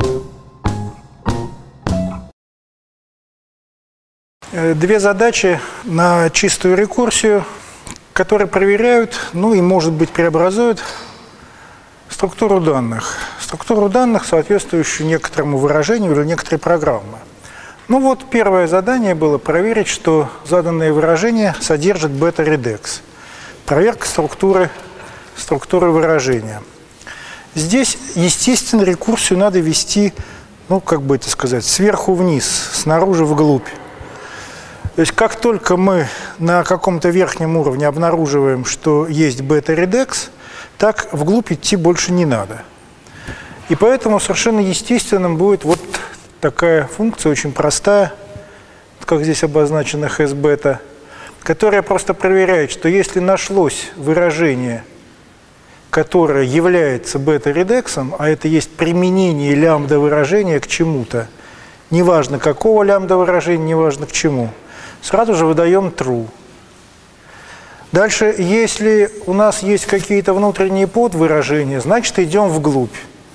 Две задачи на чистую рекурсию, которые проверяют, ну и, может быть, преобразуют структуру данных. Структуру данных, соответствующую некоторому выражению или некоторой программе. Ну вот, первое задание было проверить, что заданное выражение содержит бета-редекс. Проверка структуры выражения. Здесь, естественно, рекурсию надо вести, ну, как бы это сказать, сверху вниз, снаружи вглубь. То есть, как только мы на каком-то верхнем уровне обнаруживаем, что есть бета-редекс, так вглубь идти больше не надо. И поэтому совершенно естественным будет вот такая функция, очень простая, как здесь обозначена has-бета, которая просто проверяет, что если нашлось выражение, которое является бета-редексом, а это есть применение лямбда-выражения к чему-то, неважно какого лямбда-выражения, неважно к чему, сразу же выдаем true. Дальше, если у нас есть какие-то внутренние подвыражения, значит, идем вглубь.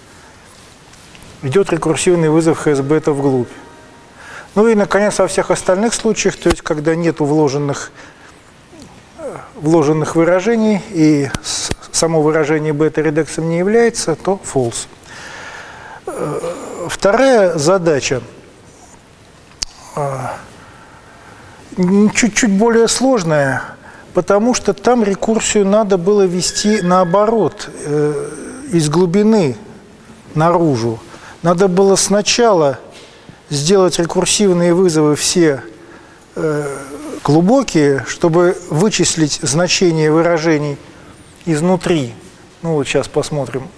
Идет рекурсивный вызов has-бета вглубь. Ну и, наконец, во всех остальных случаях, то есть, когда нет вложенных выражений и само выражение бета-редексом не является, то false. Вторая задача чуть-чуть более сложная, потому что там рекурсию надо было вести наоборот, из глубины наружу. Надо было сначала сделать рекурсивные вызовы все глубокие, чтобы вычислить значение выражений изнутри. Ну вот сейчас посмотрим.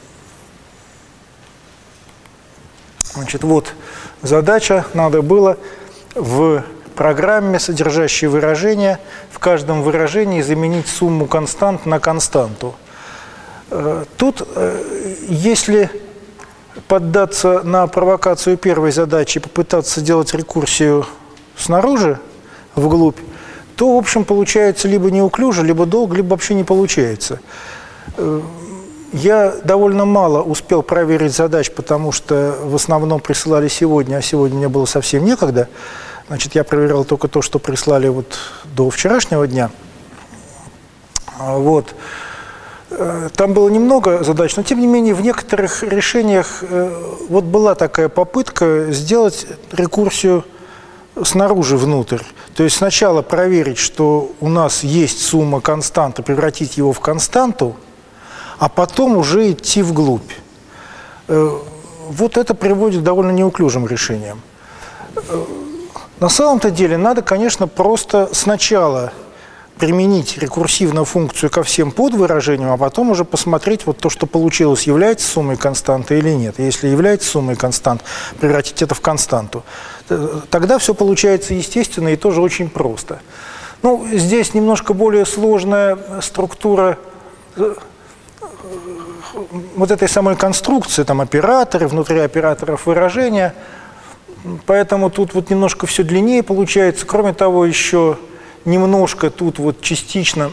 Значит, вот задача, надо было в программе, содержащей выражения, в каждом выражении заменить сумму констант на константу. Тут, если поддаться на провокацию первой задачи и попытаться сделать рекурсию снаружи, вглубь, то, в общем, получается либо неуклюже, либо долго, либо вообще не получается. Я довольно мало успел проверить задач, потому что в основном присылали сегодня, а сегодня мне было совсем некогда. Значит, я проверял только то, что прислали вот до вчерашнего дня. Вот. Там было немного задач, но тем не менее в некоторых решениях вот была такая попытка сделать рекурсию снаружи внутрь. То есть сначала проверить, что у нас есть сумма константы, превратить его в константу, а потом уже идти вглубь. Вот это приводит к довольно неуклюжим решениям. На самом-то деле надо, конечно, просто сначала применить рекурсивную функцию ко всем подвыражениям, а потом уже посмотреть, вот то, что получилось, является суммой константы или нет. Если является суммой констант, превратить это в константу. Тогда все получается естественно и тоже очень просто. Ну, здесь немножко более сложная структура вот этой самой конструкции, там операторы, внутри операторов выражения, поэтому тут вот немножко все длиннее получается. Кроме того, еще немножко тут вот частично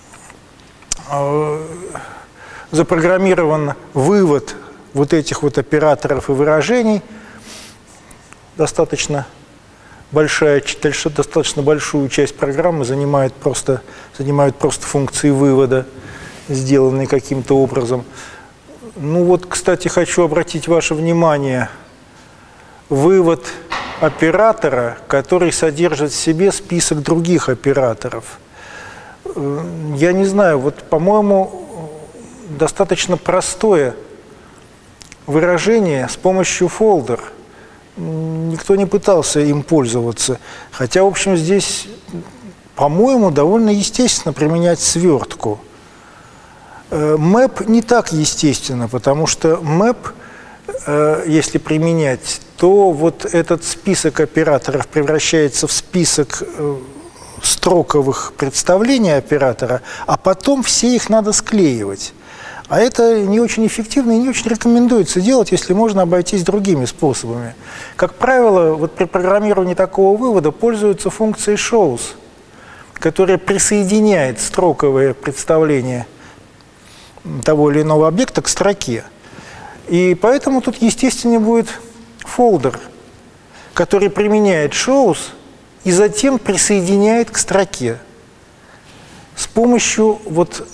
запрограммирован вывод вот этих вот операторов и выражений. Достаточно большую часть программы занимают просто функции вывода, сделанные каким-то образом. Ну вот, кстати, хочу обратить ваше внимание, вывод оператора, который содержит в себе список других операторов. Я не знаю, вот, по-моему, достаточно простое выражение с помощью folder. Никто не пытался им пользоваться. Хотя, в общем, здесь, по-моему, довольно естественно применять свертку. Map не так естественно, потому что map, если применять, то вот этот список операторов превращается в список строковых представлений оператора, а потом все их надо склеивать. А это не очень эффективно и не очень рекомендуется делать, если можно обойтись другими способами. Как правило, вот при программировании такого вывода пользуются функцией shows, которая присоединяет строковое представление того или иного объекта к строке. И поэтому тут естественнее будет фолдер, который применяет shows и затем присоединяет к строке с помощью вот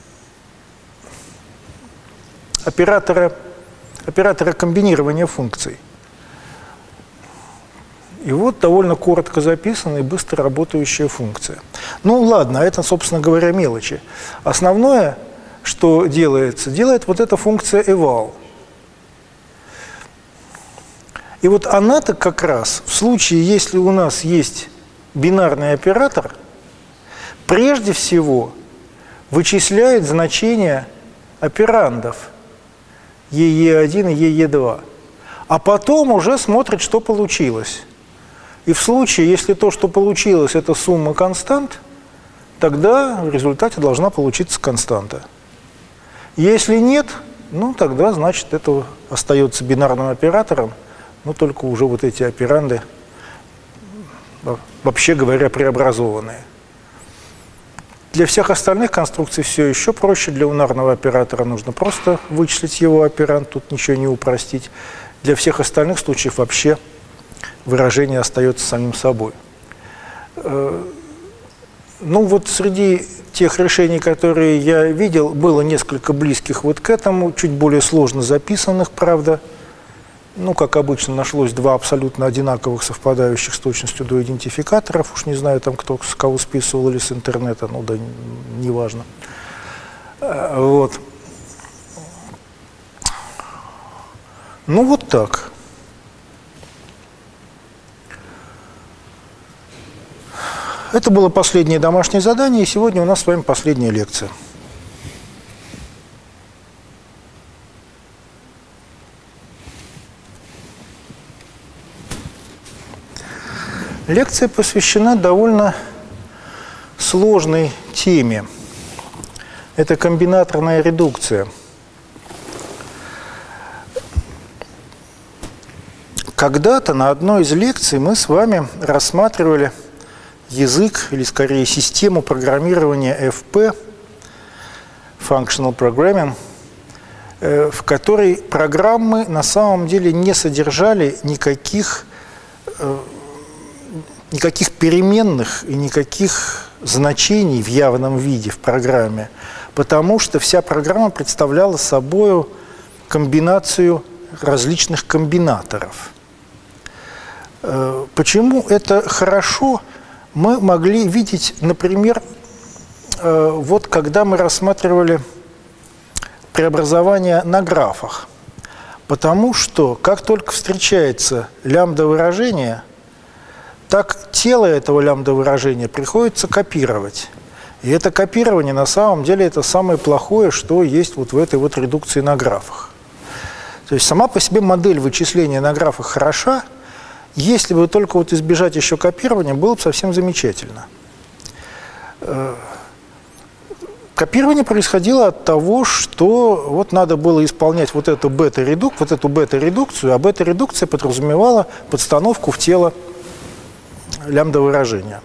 оператора комбинирования функций. И вот довольно коротко записанная и быстро работающая функция. Ну ладно, это, собственно говоря, мелочи. Основное, что делается, делает вот эта функция eval. И вот она-то как раз в случае, если у нас есть бинарный оператор, прежде всего вычисляет значения операндов EE1 и EE2, а потом уже смотрит, что получилось. И в случае, если то, что получилось, это сумма констант, тогда в результате должна получиться константа. Если нет, ну тогда, значит, это остается бинарным оператором, но только уже вот эти операнды, вообще говоря, преобразованные. Для всех остальных конструкций все еще проще. Для унарного оператора нужно просто вычислить его операнд, тут ничего не упростить. Для всех остальных случаев вообще выражение остается самим собой. Ну вот среди тех решений, которые я видел, было несколько близких вот к этому, чуть более сложно записанных, правда. Ну, как обычно, нашлось два абсолютно одинаковых, совпадающих с точностью до идентификаторов. Уж не знаю, там кто с кого списывал или с интернета, ну да, неважно. Вот. Ну, вот так. Это было последнее домашнее задание, и сегодня у нас с вами последняя лекция. Лекция посвящена довольно сложной теме. Это комбинаторная редукция. Когда-то на одной из лекций мы с вами рассматривали язык, или скорее систему программирования FP, Functional Programming, в которой программы на самом деле не содержали никаких переменных и никаких значений в явном виде в программе, потому что вся программа представляла собой комбинацию различных комбинаторов. Почему это хорошо, мы могли видеть, например, вот когда мы рассматривали преобразование на графах. Потому что как только встречается лямбда-выражение, так тело этого лямбда-выражения приходится копировать. И это копирование на самом деле это самое плохое, что есть вот в этой вот редукции на графах. То есть сама по себе модель вычисления на графах хороша, если бы только вот избежать еще копирования, было бы совсем замечательно. Копирование происходило от того, что вот надо было исполнять вот эту бета-редукцию, а бета-редукция подразумевала подстановку в тело лямбда-выражения.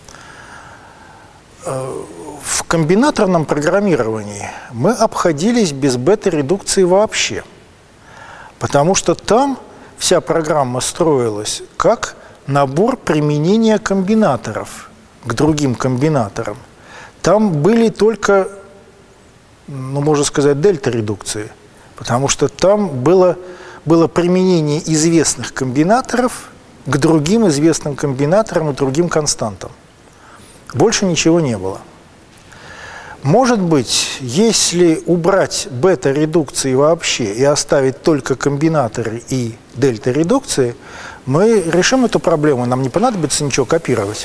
В комбинаторном программировании мы обходились без бета-редукции вообще, потому что там вся программа строилась как набор применения комбинаторов к другим комбинаторам. Там были только, ну, можно сказать, дельта-редукции, потому что там было применение известных комбинаторов к другим известным комбинаторам и другим константам. Больше ничего не было. Может быть, если убрать бета-редукции вообще и оставить только комбинаторы и дельта-редукции, мы решим эту проблему, нам не понадобится ничего копировать.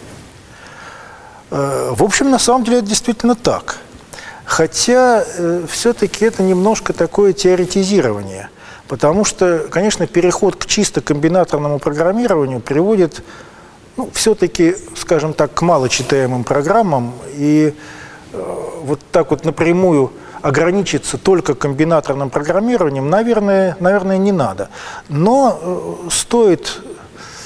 В общем, на самом деле это действительно так. Хотя все-таки это немножко такое теоретизирование. Потому что, конечно, переход к чисто комбинаторному программированию приводит, ну, все-таки, скажем так, к малочитаемым программам. И вот так вот напрямую ограничиться только комбинаторным программированием, наверное, не надо. Но стоит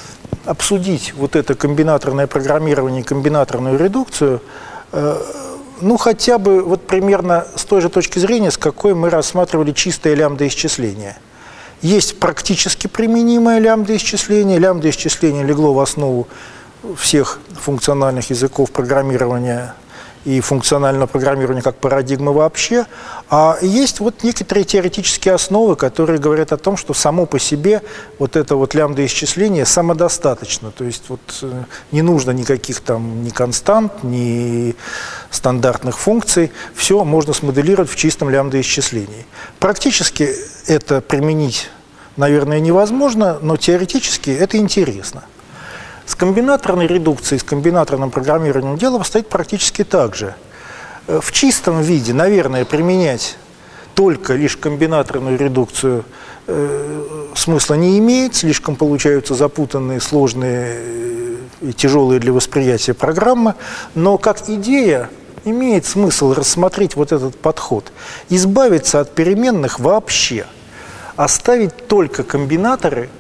обсудить вот это комбинаторное программирование, комбинаторную редукцию Ну, хотя бы вот примерно с той же точки зрения, с какой мы рассматривали чистое лямбда-исчисление. Есть практически применимое лямбда-исчисление. Лямбда-исчисление легло в основу всех функциональных языков программирования и функционального программирования как парадигмы вообще. А есть вот некоторые теоретические основы, которые говорят о том, что само по себе вот это вот лямбда-исчисление самодостаточно. То есть вот не нужно никаких там ни констант, ни стандартных функций. Все можно смоделировать в чистом лямбда-исчислении. Практически это применить, наверное, невозможно, но теоретически это интересно. С комбинаторной редукцией, с комбинаторным программированием дело обстоит практически так же. В чистом виде, наверное, применять только лишь комбинаторную редукцию смысла не имеет, слишком получаются запутанные, сложные и тяжелые для восприятия программы, но как идея имеет смысл рассмотреть вот этот подход, избавиться от переменных вообще, оставить только комбинаторы.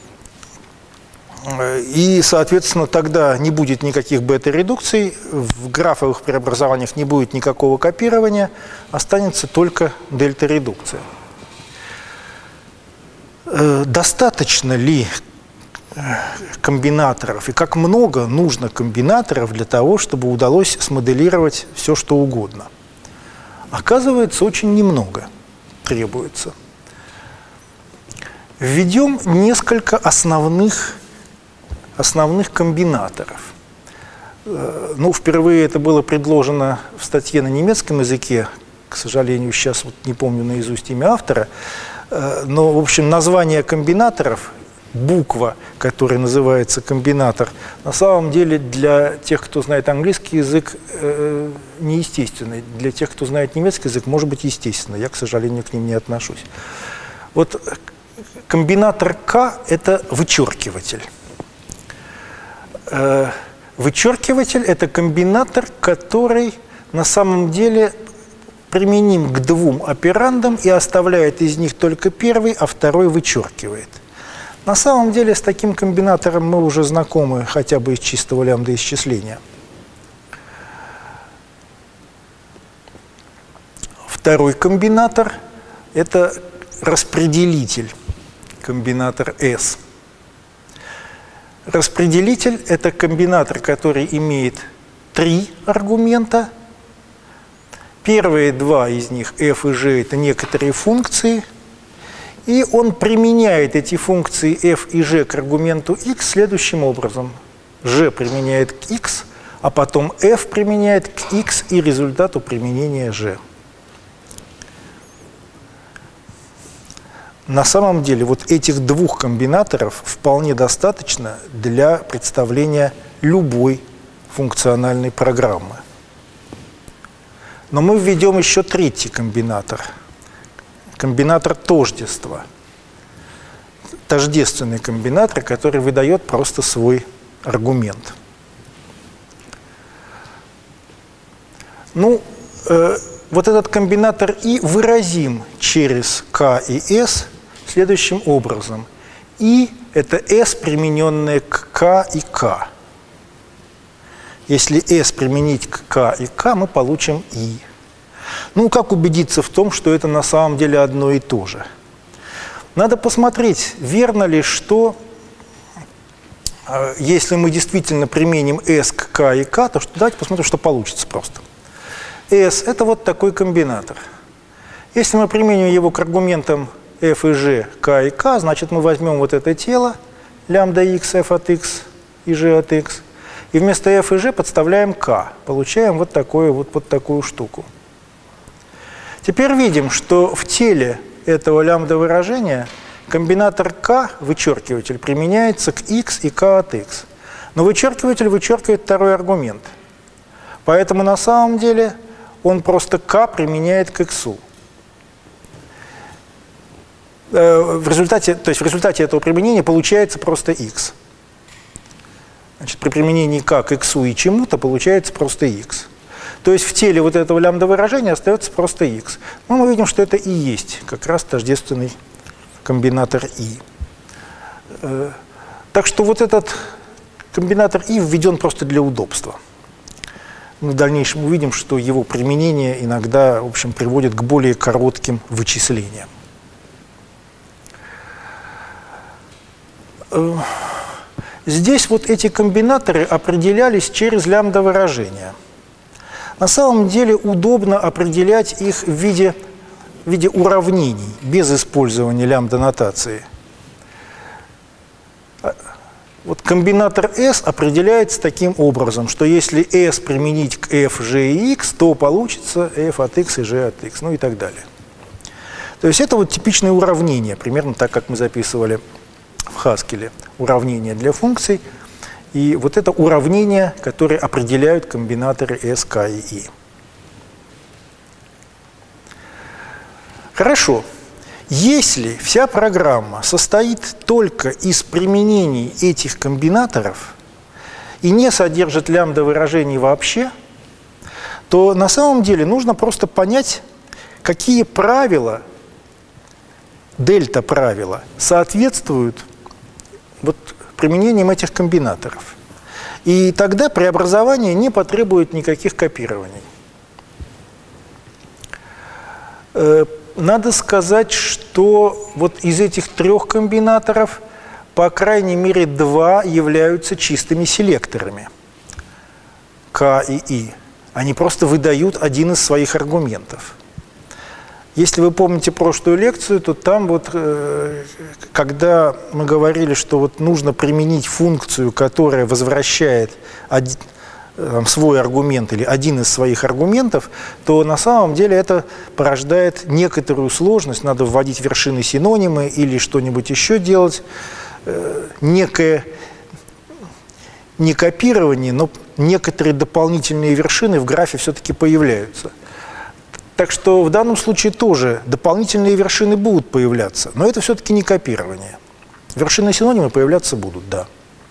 И, соответственно, тогда не будет никаких бета-редукций, в графовых преобразованиях не будет никакого копирования, останется только дельта-редукция. Достаточно ли комбинаторов и как много нужно комбинаторов для того, чтобы удалось смоделировать все, что угодно? Оказывается, очень немного требуется. Введем несколько основных комбинаторов. Ну, впервые это было предложено в статье на немецком языке, к сожалению, сейчас вот не помню наизусть имя автора, но, в общем, название комбинаторов, буква, которая называется комбинатор, на самом деле для тех, кто знает английский язык, неестественный. Для тех, кто знает немецкий язык, может быть, естественно. Я, к сожалению, к ним не отношусь. Вот комбинатор К – это вычеркиватель. Вычеркиватель – это комбинатор, который на самом деле применим к двум операндам и оставляет из них только первый, а второй вычеркивает. На самом деле с таким комбинатором мы уже знакомы хотя бы из чистого лямбда-исчисления. Второй комбинатор – это распределитель, комбинатор S. Распределитель – это комбинатор, который имеет 3 аргумента. Первые 2 из них, f и g, это некоторые функции. И он применяет эти функции f и g к аргументу x следующим образом. g применяет к x, а потом f применяет к x и результату применения g. На самом деле вот этих 2 комбинаторов вполне достаточно для представления любой функциональной программы. Но мы введем еще 3-й комбинатор. Комбинатор тождества. Тождественный комбинатор, который выдает просто свой аргумент. Ну, вот этот комбинатор И выразим через К и С следующим образом. И – это S, примененное к К и К. Если S применить к К и К, мы получим И. Ну, как убедиться в том, что это на самом деле одно и то же? Надо посмотреть, верно ли, что если мы действительно применим S к К и К, то давайте посмотрим, что получится просто. S – это вот такой комбинатор. Если мы применим его к аргументам f и g, k и k, значит, мы возьмем вот это тело, лямбда x, f от x и g от x, и вместо f и g подставляем k. Получаем вот такую штуку. Теперь видим, что в теле этого лямбда-выражения комбинатор k, вычеркиватель, применяется к x и k от x. Но вычеркиватель вычеркивает второй аргумент. Поэтому на самом деле он просто k применяет к x. В результате этого применения получается просто x. Значит, при применении k к x и чему-то получается просто x. То есть в теле вот этого лямбда-выражения остается просто x. Но мы видим, что это и есть как раз тождественный комбинатор I. Так что вот этот комбинатор I введен просто для удобства. мы в дальнейшем увидим, что его применение иногда, в общем, приводит к более коротким вычислениям. Здесь вот эти комбинаторы определялись через лямбда-выражения. На самом деле удобно определять их в виде уравнений, без использования лямбда-нотации. Вот комбинатор S определяется таким образом, что если S применить к f, g и x, то получится f от x и g от x, ну и так далее. То есть это вот типичное уравнение, примерно так, как мы записывали в Haskell, уравнение для функций. И вот это уравнение, которые определяют комбинаторы S, K и I. Хорошо. Если вся программа состоит только из применений этих комбинаторов и не содержит лямбда-выражений вообще, то на самом деле нужно просто понять, какие правила, дельта-правила, соответствуют вот применением этих комбинаторов. И тогда преобразование не потребует никаких копирований. Надо сказать, что вот из этих трех комбинаторов, по крайней мере, два являются чистыми селекторами, K и I. Они просто выдают один из своих аргументов. Если вы помните прошлую лекцию, то там вот, когда мы говорили, что вот нужно применить функцию, которая возвращает свой аргумент или один из своих аргументов, то на самом деле это порождает некоторую сложность. Надо вводить вершины синонимы или что-нибудь еще делать. Некое не копирование, но некоторые дополнительные вершины в графе все-таки появляются. Так что в данном случае тоже дополнительные вершины будут появляться, но это все-таки не копирование. Вершины синонимы появляться будут, да.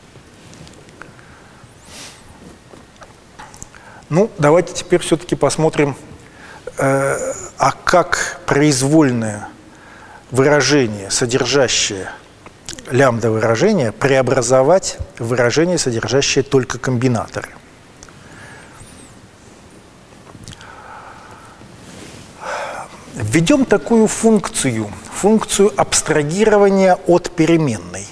Ну, давайте теперь все-таки посмотрим, а как произвольное выражение, содержащее лямбда-выражение, преобразовать в выражение, содержащее только комбинаторы. Введем такую функцию абстрагирования от переменной.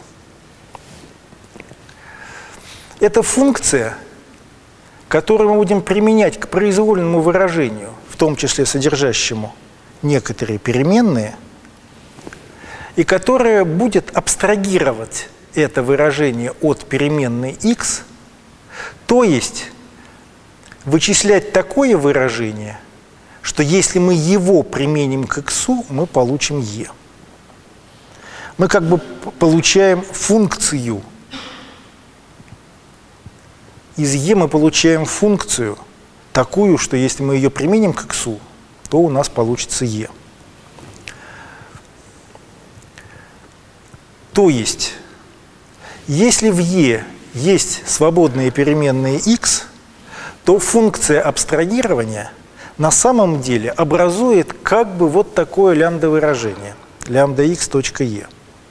Эта функция, которую мы будем применять к произвольному выражению, в том числе содержащему некоторые переменные, и которая будет абстрагировать это выражение от переменной x, то есть вычислять такое выражение, что если мы его применим к x, мы получим e. Мы как бы получаем функцию. Из e мы получаем функцию такую, что если мы ее применим к x, то у нас получится e. То есть, если в e есть свободные переменные x, то функция абстрагирования на самом деле образует как бы вот такое лямбда-выражение, λx.e.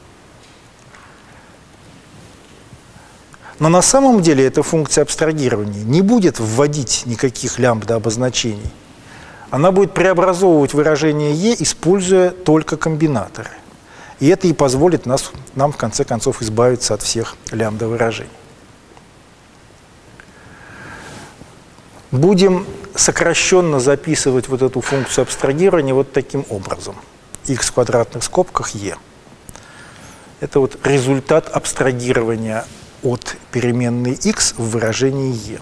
Но на самом деле эта функция абстрагирования не будет вводить никаких лямбда-обозначений. Она будет преобразовывать выражение e, используя только комбинаторы. И это и позволит нам в конце концов избавиться от всех лямбда-выражений. Будем сокращенно записывать вот эту функцию абстрагирования вот таким образом. X в квадратных скобках e. Это вот результат абстрагирования от переменной x в выражении e.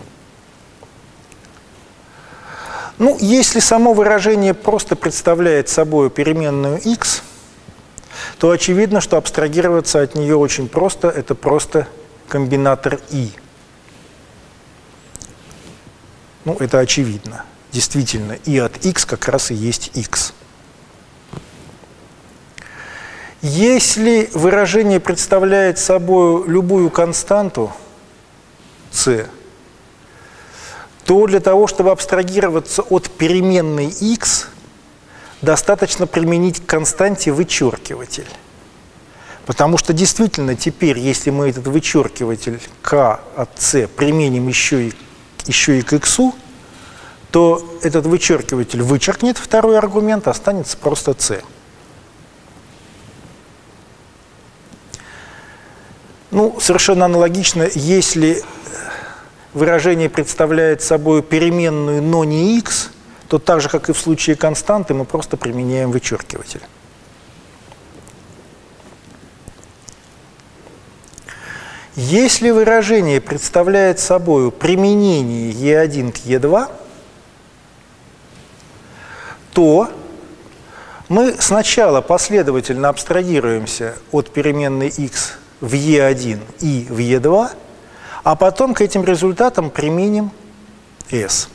Ну, если само выражение просто представляет собой переменную x, то очевидно, что абстрагироваться от нее очень просто. Это просто комбинатор i. Ну, это очевидно. Действительно, и от x как раз и есть x. Если выражение представляет собой любую константу c, то для того, чтобы абстрагироваться от переменной x, достаточно применить к константе вычеркиватель. Потому что действительно теперь, если мы этот вычеркиватель k от c применим еще и к x, то этот вычеркиватель вычеркнет второй аргумент, останется просто c. Ну, совершенно аналогично, если выражение представляет собой переменную, но не x, то так же, как и в случае константы, мы просто применяем вычеркиватель. Если выражение представляет собой применение e1 к e2, то мы сначала последовательно абстрагируемся от переменной x в e1 и в e2, а потом к этим результатам применим s.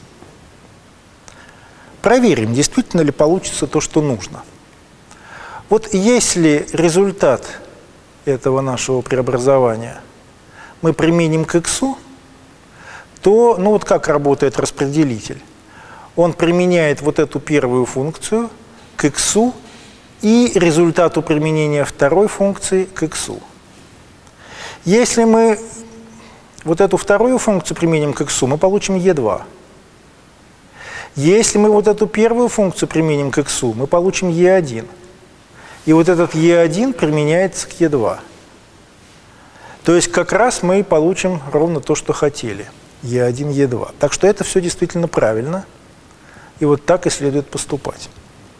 Проверим, действительно ли получится то, что нужно. Вот если результат этого нашего преобразования мы применим к x, то, ну вот как работает распределитель? Он применяет вот эту первую функцию к x и результату применения второй функции к x. Если мы вот эту вторую функцию применим к x, мы получим e2. Если мы вот эту первую функцию применим к x, мы получим e1. И вот этот e1 применяется к e2. То есть как раз мы получим ровно то, что хотели. e1, e2. Так что это все действительно правильно. И вот так и следует поступать.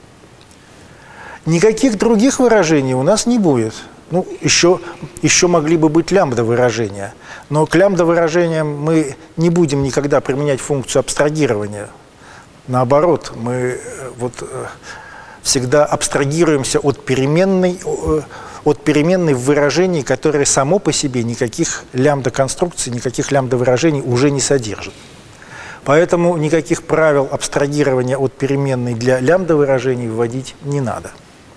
Никаких других выражений у нас не будет. Ну, еще могли бы быть лямбда-выражения. Но к лямбда-выражениям мы не будем никогда применять функцию абстрагирования. Наоборот, мы всегда абстрагируемся от переменной в выражении, которое само по себе никаких лямбда-конструкций, никаких лямбда-выражений уже не содержит. Поэтому никаких правил абстрагирования от переменной для лямбда-выражений вводить не надо.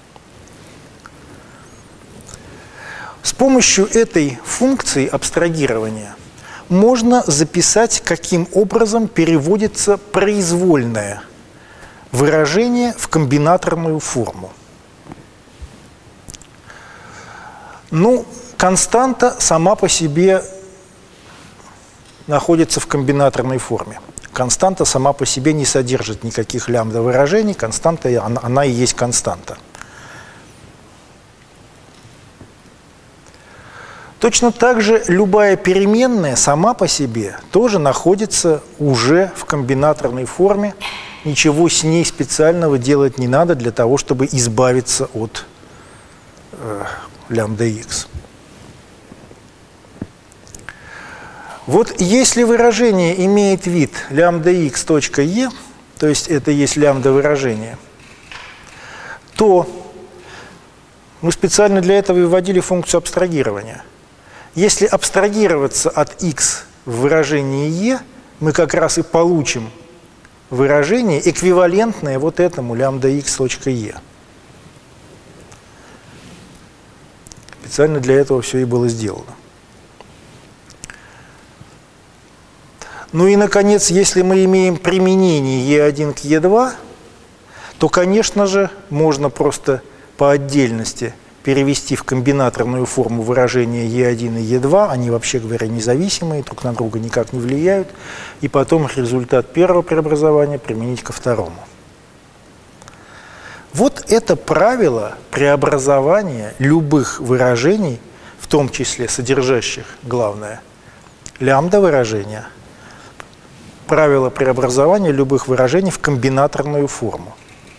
С помощью этой функции абстрагирования можно записать, каким образом переводится произвольное выражение в комбинаторную форму. Ну, константа сама по себе находится в комбинаторной форме. Константа сама по себе не содержит никаких лямбда-выражений, константа, она и есть константа. Точно так же любая переменная сама по себе тоже находится уже в комбинаторной форме. Ничего с ней специального делать не надо для того, чтобы избавиться от лямбда x. Вот если выражение имеет вид лямбда x точка e, то есть это есть лямбда-выражение, то мы специально для этого и вводили функцию абстрагирования. Если абстрагироваться от x в выражении e, мы как раз и получим выражение, эквивалентное вот этому лямбда x точка e. Специально для этого все и было сделано. Ну и, наконец, если мы имеем применение e1 к e2, то, конечно же, можно просто по отдельности перевести в комбинаторную форму выражения e1 и e2, они, вообще говоря, независимые, друг на друга никак не влияют, и потом результат первого преобразования применить ко второму. Вот это правило преобразования любых выражений, в том числе содержащих, главное, лямбда-выражения, правило преобразования любых выражений в комбинаторную форму.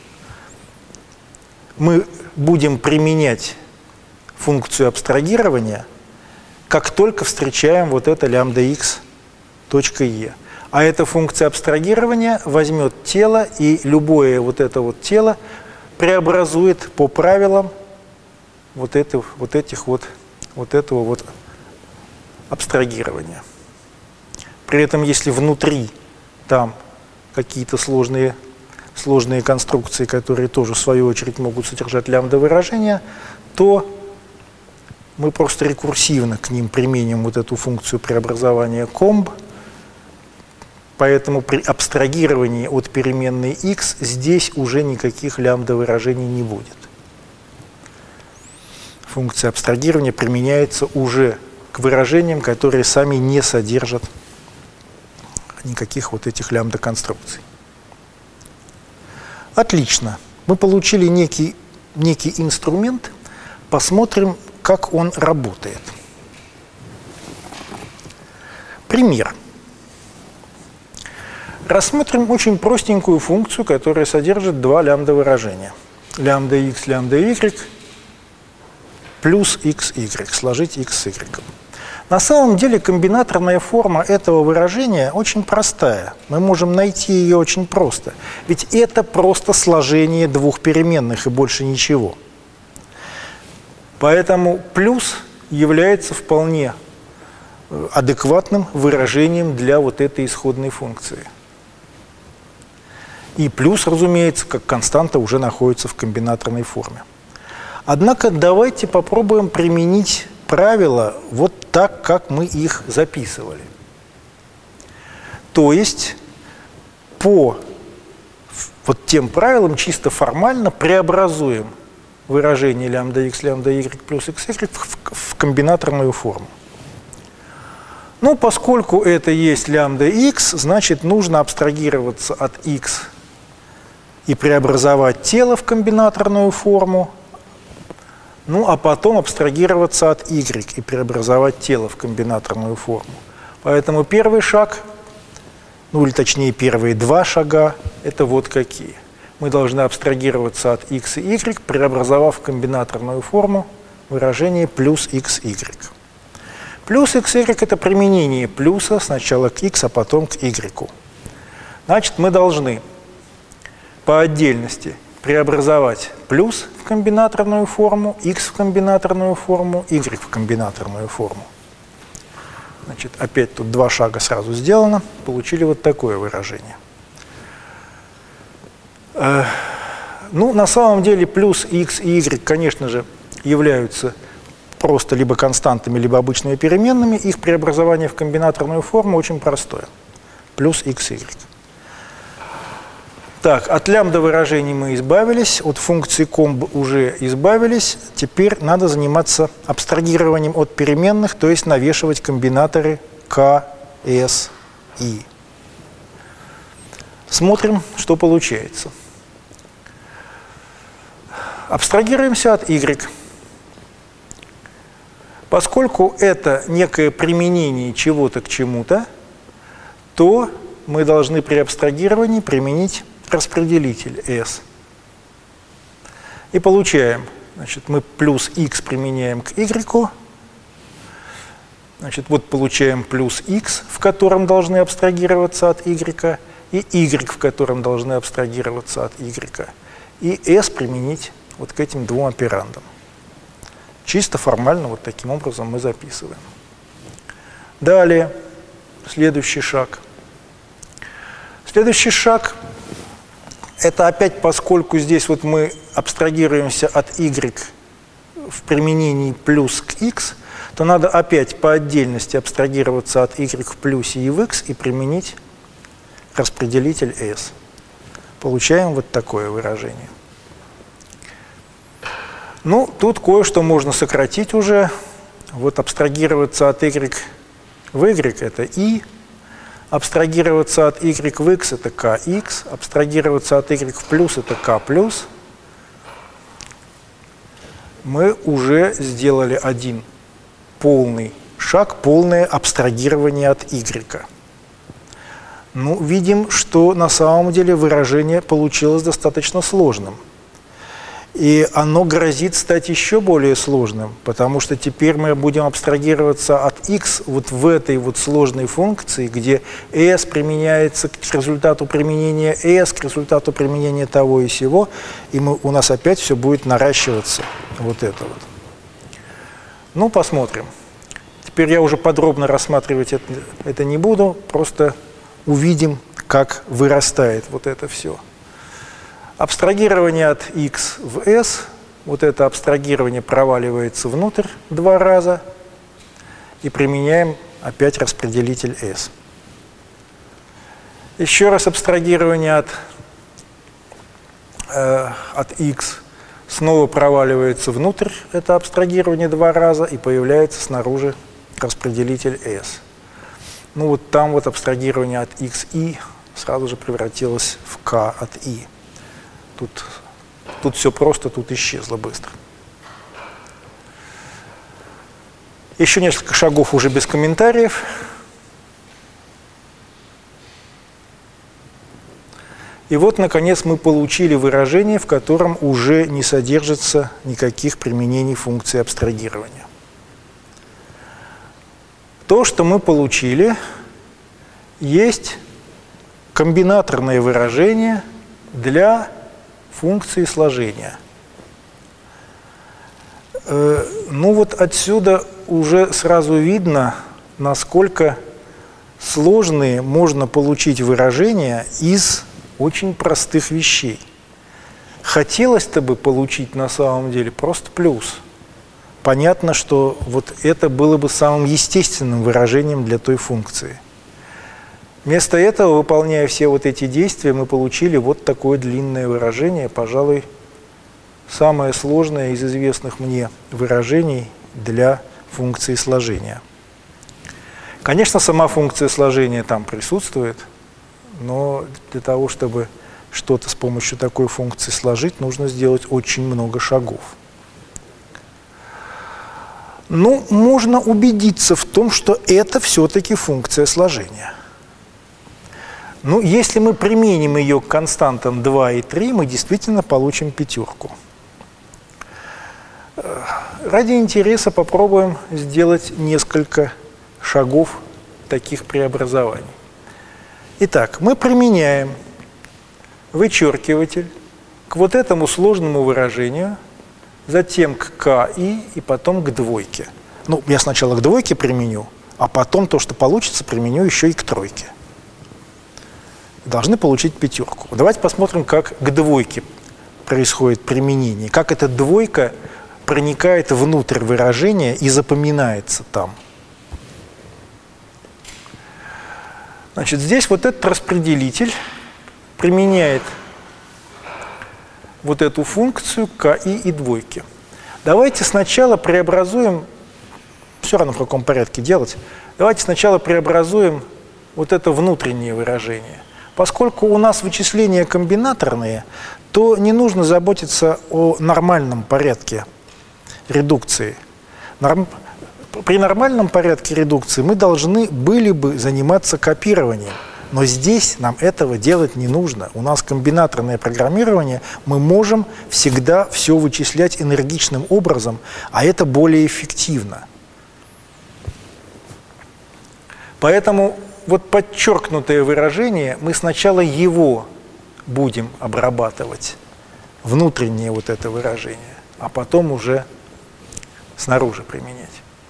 Мы будем применять функцию абстрагирования, как только встречаем вот это лямбда x точка e. А эта функция абстрагирования возьмет тело, и любое вот это вот тело преобразует по правилам вот этого абстрагирования. При этом, если внутри там какие-то сложные конструкции, которые тоже в свою очередь могут содержать лямбда-выражения, то мы просто рекурсивно к ним применим вот эту функцию преобразования comb. Поэтому при абстрагировании от переменной x здесь уже никаких лямбда-выражений не будет. Функция абстрагирования применяется уже к выражениям, которые сами не содержат никаких вот этих лямбда-конструкций. Отлично. Мы получили некий инструмент. Посмотрим, как он работает. Пример. Рассмотрим очень простенькую функцию, которая содержит два лямбда-выражения. Лямбда x, лямбда y плюс xy, сложить x с y. На самом деле комбинаторная форма этого выражения очень простая. Мы можем найти ее очень просто. Ведь это просто сложение двух переменных и больше ничего. Поэтому плюс является вполне адекватным выражением для вот этой исходной функции. И плюс, разумеется, как константа уже находится в комбинаторной форме. Однако давайте попробуем применить правила вот так, как мы их записывали. То есть по вот тем правилам чисто формально преобразуем выражение лямбда x, лямбда y плюс xy в комбинаторную форму. Ну, поскольку это есть лямбда x, значит, нужно абстрагироваться от x и преобразовать тело в комбинаторную форму, ну, а потом абстрагироваться от y и преобразовать тело в комбинаторную форму. Поэтому первый шаг, ну, или точнее первые два шага, это вот какие. Мы должны абстрагироваться от x и y, преобразовав в комбинаторную форму выражение плюс xy. Плюс xy – это применение плюса сначала к x, а потом к y. Значит, мы должны по отдельности преобразовать плюс в комбинаторную форму, x в комбинаторную форму, y в комбинаторную форму. Значит, опять тут два шага сразу сделано. Получили вот такое выражение. Ну, на самом деле плюс x и y, конечно же, являются просто либо константами, либо обычными переменными. Их преобразование в комбинаторную форму очень простое. Плюс x, y. Так, от лямбда выражений мы избавились, от функции комб уже избавились. Теперь надо заниматься абстрагированием от переменных, то есть навешивать комбинаторы k, s, i. Смотрим, что получается. Абстрагируемся от y. Поскольку это некое применение чего-то к чему-то, то мы должны при абстрагировании применить распределитель S. И получаем, значит, мы плюс x применяем к y. Значит, вот получаем плюс x, в котором должны абстрагироваться от y, и y, в котором должны абстрагироваться от y. И S применить вот к этим двум операндам. Чисто формально вот таким образом мы записываем. Далее, следующий шаг. Следующий шаг – это опять, поскольку здесь вот мы абстрагируемся от y в применении плюс к x, то надо опять по отдельности абстрагироваться от y в плюсе и в x и применить распределитель S. Получаем вот такое выражение. Ну, тут кое-что можно сократить уже. Вот абстрагироваться от y в y – это i. Абстрагироваться от y в x – это kx. Абстрагироваться от y в плюс – это k плюс. Мы уже сделали один полный шаг, полное абстрагирование от y. Ну, видим, что на самом деле выражение получилось достаточно сложным. И оно грозит стать еще более сложным, потому что теперь мы будем абстрагироваться от x вот в этой вот сложной функции, где s применяется к результату применения s, к результату применения того и сего, и у нас опять все будет наращиваться вот это вот. Ну, посмотрим. Теперь я уже подробно рассматривать это не буду, просто увидим, как вырастает вот это все. Абстрагирование от x в s, вот это абстрагирование проваливается внутрь два раза, и применяем опять распределитель S. Еще раз абстрагирование от x снова проваливается внутрь, это абстрагирование два раза, и появляется снаружи распределитель S. Ну вот там вот абстрагирование от x и сразу же превратилось в k от i. Тут все просто, тут исчезло быстро. Еще несколько шагов уже без комментариев. И вот, наконец, мы получили выражение, в котором уже не содержится никаких применений функции абстрагирования. То, что мы получили, есть комбинаторное выражение для функции сложения. Ну вот отсюда уже сразу видно, насколько сложные можно получить выражения из очень простых вещей. Хотелось-то бы получить на самом деле просто плюс. Понятно, что вот это было бы самым естественным выражением для той функции. Вместо этого, выполняя все вот эти действия, мы получили вот такое длинное выражение, пожалуй, самое сложное из известных мне выражений для функции сложения. Конечно, сама функция сложения там присутствует, но для того, чтобы что-то с помощью такой функции сложить, нужно сделать очень много шагов. Ну, можно убедиться в том, что это все-таки функция сложения. Ну, если мы применим ее к константам 2 и 3, мы действительно получим пятерку. Ради интереса попробуем сделать несколько шагов таких преобразований. Итак, мы применяем вычеркиватель к вот этому сложному выражению, затем к КИ и потом к двойке. Ну, я сначала к двойке применю, а потом то, что получится, применю еще и к тройке. Должны получить пятерку. Давайте посмотрим, как к двойке происходит применение, как эта двойка проникает внутрь выражения и запоминается там. Значит, здесь вот этот распределитель применяет вот эту функцию КИ и двойки. Давайте сначала преобразуем, все равно в каком порядке делать, давайте сначала преобразуем вот это внутреннее выражение. Поскольку у нас вычисления комбинаторные, то не нужно заботиться о нормальном порядке редукции. При нормальном порядке редукции мы должны были бы заниматься копированием. Но здесь нам этого делать не нужно. У нас комбинаторное программирование, мы можем всегда все вычислять энергичным образом, а это более эффективно. Поэтому вот подчеркнутое выражение, мы сначала его будем обрабатывать, внутреннее вот это выражение, а потом уже снаружи применять.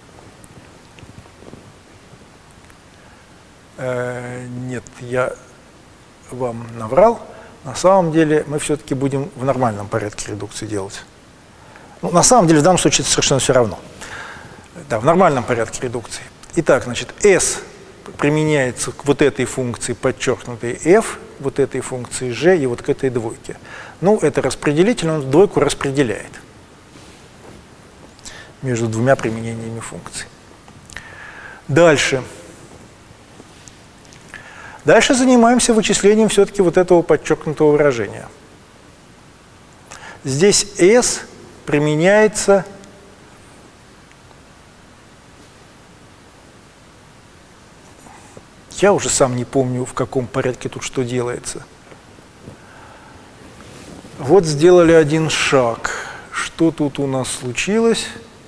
Нет, я вам наврал. На самом деле мы все-таки будем в нормальном порядке редукции делать. Ну, на самом деле в данном случае это совершенно все равно. Да, в нормальном порядке редукции. Итак, значит, S применяется к вот этой функции подчеркнутой F, вот этой функции G и вот к этой двойке. Ну, это распределитель, он двойку распределяет между двумя применениями функций. Дальше занимаемся вычислением все-таки вот этого подчеркнутого выражения. Здесь S применяется я уже сам не помню, в каком порядке тут что делается. Вот сделали один шаг. Что тут у нас случилось?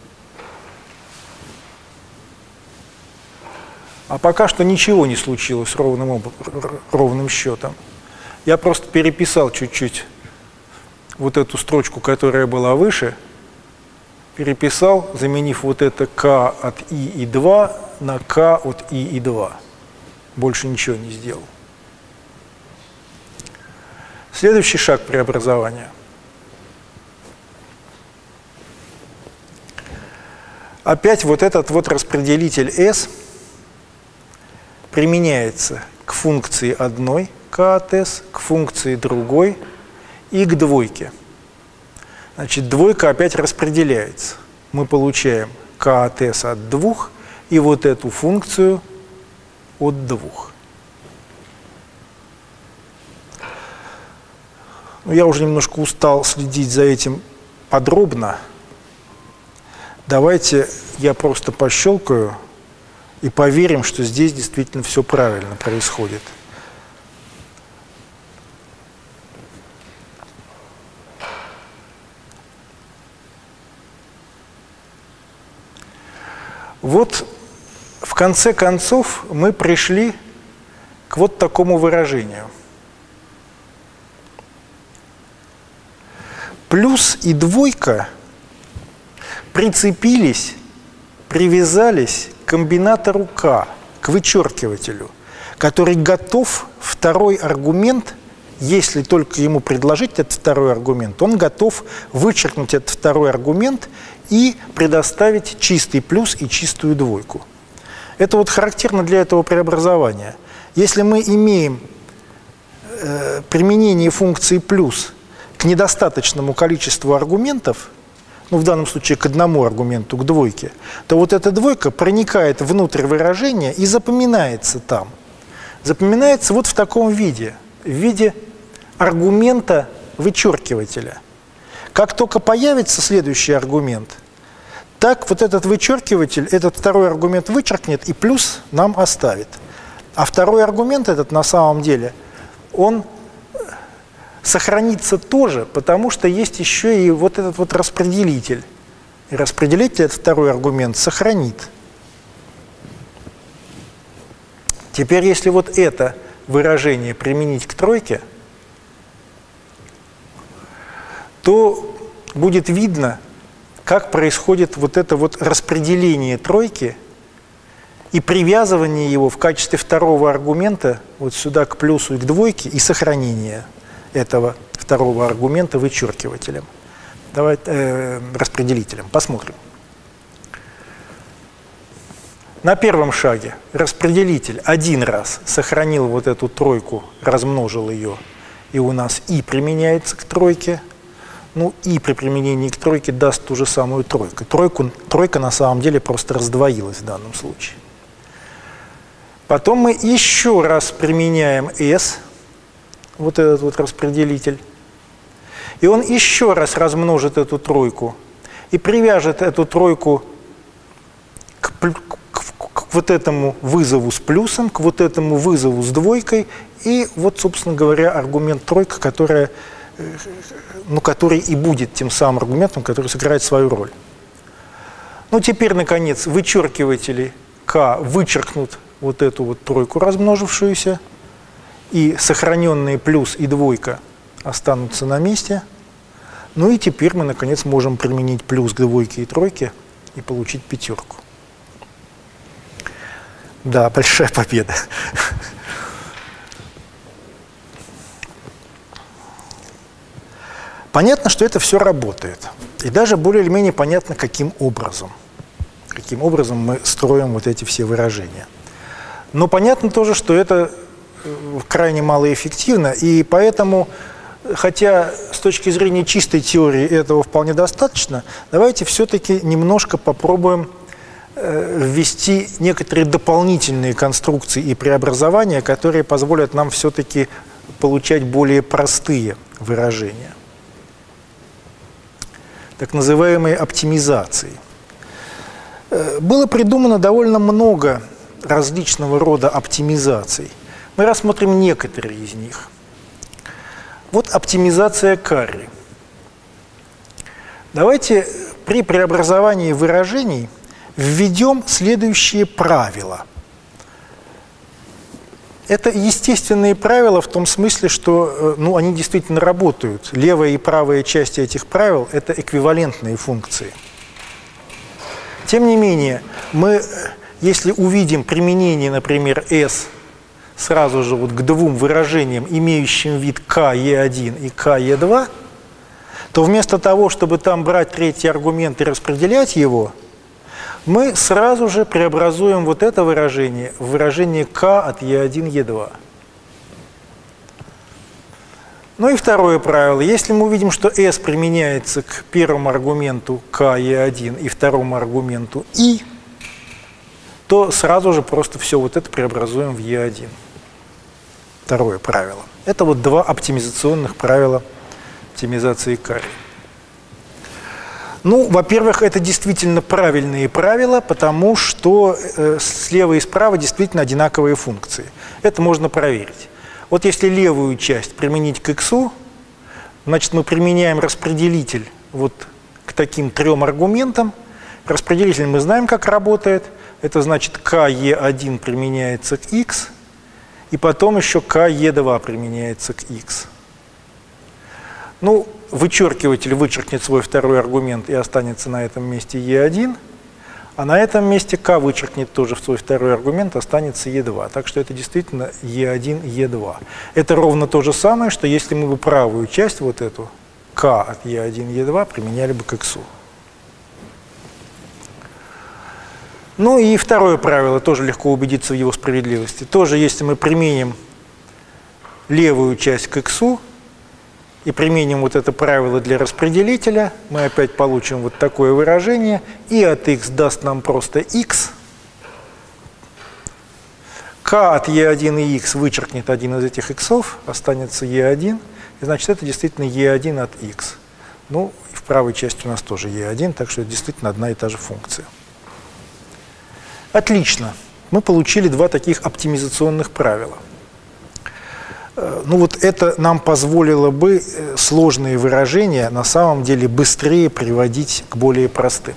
А пока что ничего не случилось ровным счетом. Я просто переписал чуть-чуть вот эту строчку, которая была выше, переписал, заменив вот это k от i и 2 на k от i и 2. Больше ничего не сделал. Следующий шаг преобразования. Опять вот этот вот распределитель S применяется к функции одной k от s, к функции другой и к двойке. Значит, двойка опять распределяется. Мы получаем k от s от 2 и вот эту функцию от 2. Я уже немножко устал следить за этим подробно. Давайте я просто пощелкаю и поверим, что здесь действительно все правильно происходит. Вот в конце концов мы пришли к вот такому выражению. Плюс и двойка прицепились, привязались к комбинатору k, к вычеркивателю, который готов второй аргумент, если только ему предложить этот второй аргумент, он готов вычеркнуть этот второй аргумент и предоставить чистый плюс и чистую двойку. Это вот характерно для этого преобразования. Если мы имеем применение функции плюс к недостаточному количеству аргументов, ну в данном случае к одному аргументу, к двойке, то вот эта двойка проникает внутрь выражения и запоминается там. Запоминается вот в таком виде, в виде аргумента вычеркивателя. Как только появится следующий аргумент, так вот этот вычеркиватель, этот второй аргумент вычеркнет и плюс нам оставит. А второй аргумент этот на самом деле, он сохранится тоже, потому что есть еще и вот этот вот распределитель. И распределитель этот второй аргумент сохранит. Теперь, если вот это выражение применить к тройке, то будет видно, как происходит вот это вот распределение тройки и привязывание его в качестве второго аргумента вот сюда к плюсу и к двойке и сохранение этого второго аргумента вычеркивателем. Давайте распределителем. Посмотрим. На первом шаге распределитель один раз сохранил вот эту тройку, размножил ее, и у нас и применяется к тройке. Ну и при применении к тройке даст ту же самую тройку. Тройка на самом деле просто раздвоилась в данном случае. Потом мы еще раз применяем S, вот этот вот распределитель, и он еще раз размножит эту тройку и привяжет эту тройку к вот этому вызову с плюсом, к вот этому вызову с двойкой, и вот, собственно говоря, аргумент тройка, который и будет тем самым аргументом, который сыграет свою роль. Ну, теперь, наконец, вычеркиватели k вычеркнут вот эту вот тройку размножившуюся, и сохраненные плюс и двойка останутся на месте. Ну и теперь мы, наконец, можем применить плюс к двойке и тройке и получить пятерку. Да, большая победа. Понятно, что это все работает. И даже более или менее понятно, каким образом. Каким образом мы строим вот эти все выражения. Но понятно тоже, что это крайне малоэффективно, и поэтому, хотя с точки зрения чистой теории этого вполне достаточно, давайте все-таки немножко попробуем ввести некоторые дополнительные конструкции и преобразования, которые позволят нам все-таки получать более простые выражения. Так называемые оптимизации. Было придумано довольно много различного рода оптимизаций. Мы рассмотрим некоторые из них. Вот оптимизация карри. Давайте при преобразовании выражений введем следующие правила. Это естественные правила в том смысле, что они действительно работают. Левая и правая части этих правил – это эквивалентные функции. Тем не менее, мы, если увидим применение, например, S сразу же вот к двум выражениям, имеющим вид KE1 и KE2, то вместо того, чтобы там брать третий аргумент и распределять его, мы сразу же преобразуем вот это выражение в выражение k от E1, E2. Ну и второе правило. Если мы увидим, что S применяется к первому аргументу k, E1 и второму аргументу I, то сразу же просто все вот это преобразуем в E1. Второе правило. Это вот два оптимизационных правила оптимизации карри. Ну, во-первых, это действительно правильные правила, потому что слева и справа действительно одинаковые функции. Это можно проверить. Вот если левую часть применить к x, значит, мы применяем распределитель вот к таким трем аргументам. Распределитель мы знаем, как работает. Это значит, ke1 применяется к x, и потом еще ke2 применяется к x. Ну, вычеркиватель вычеркнет свой второй аргумент и останется на этом месте e1, а на этом месте k вычеркнет тоже свой второй аргумент, останется e2. Так что это действительно e1, e2. Это ровно то же самое, что если мы бы правую часть, вот эту, k от e1, e2, применяли бы к x. Ну и второе правило, тоже легко убедиться в его справедливости. Тоже если мы применим левую часть к x, и применим вот это правило для распределителя, мы опять получим вот такое выражение. И от x даст нам просто x. K от e1 и x вычеркнет один из этих иксов, останется e1. И значит, это действительно e1 от x. Ну, и в правой части у нас тоже e1, так что это действительно одна и та же функция. Отлично. Мы получили два таких оптимизационных правила. Ну вот это нам позволило бы сложные выражения на самом деле быстрее приводить к более простым.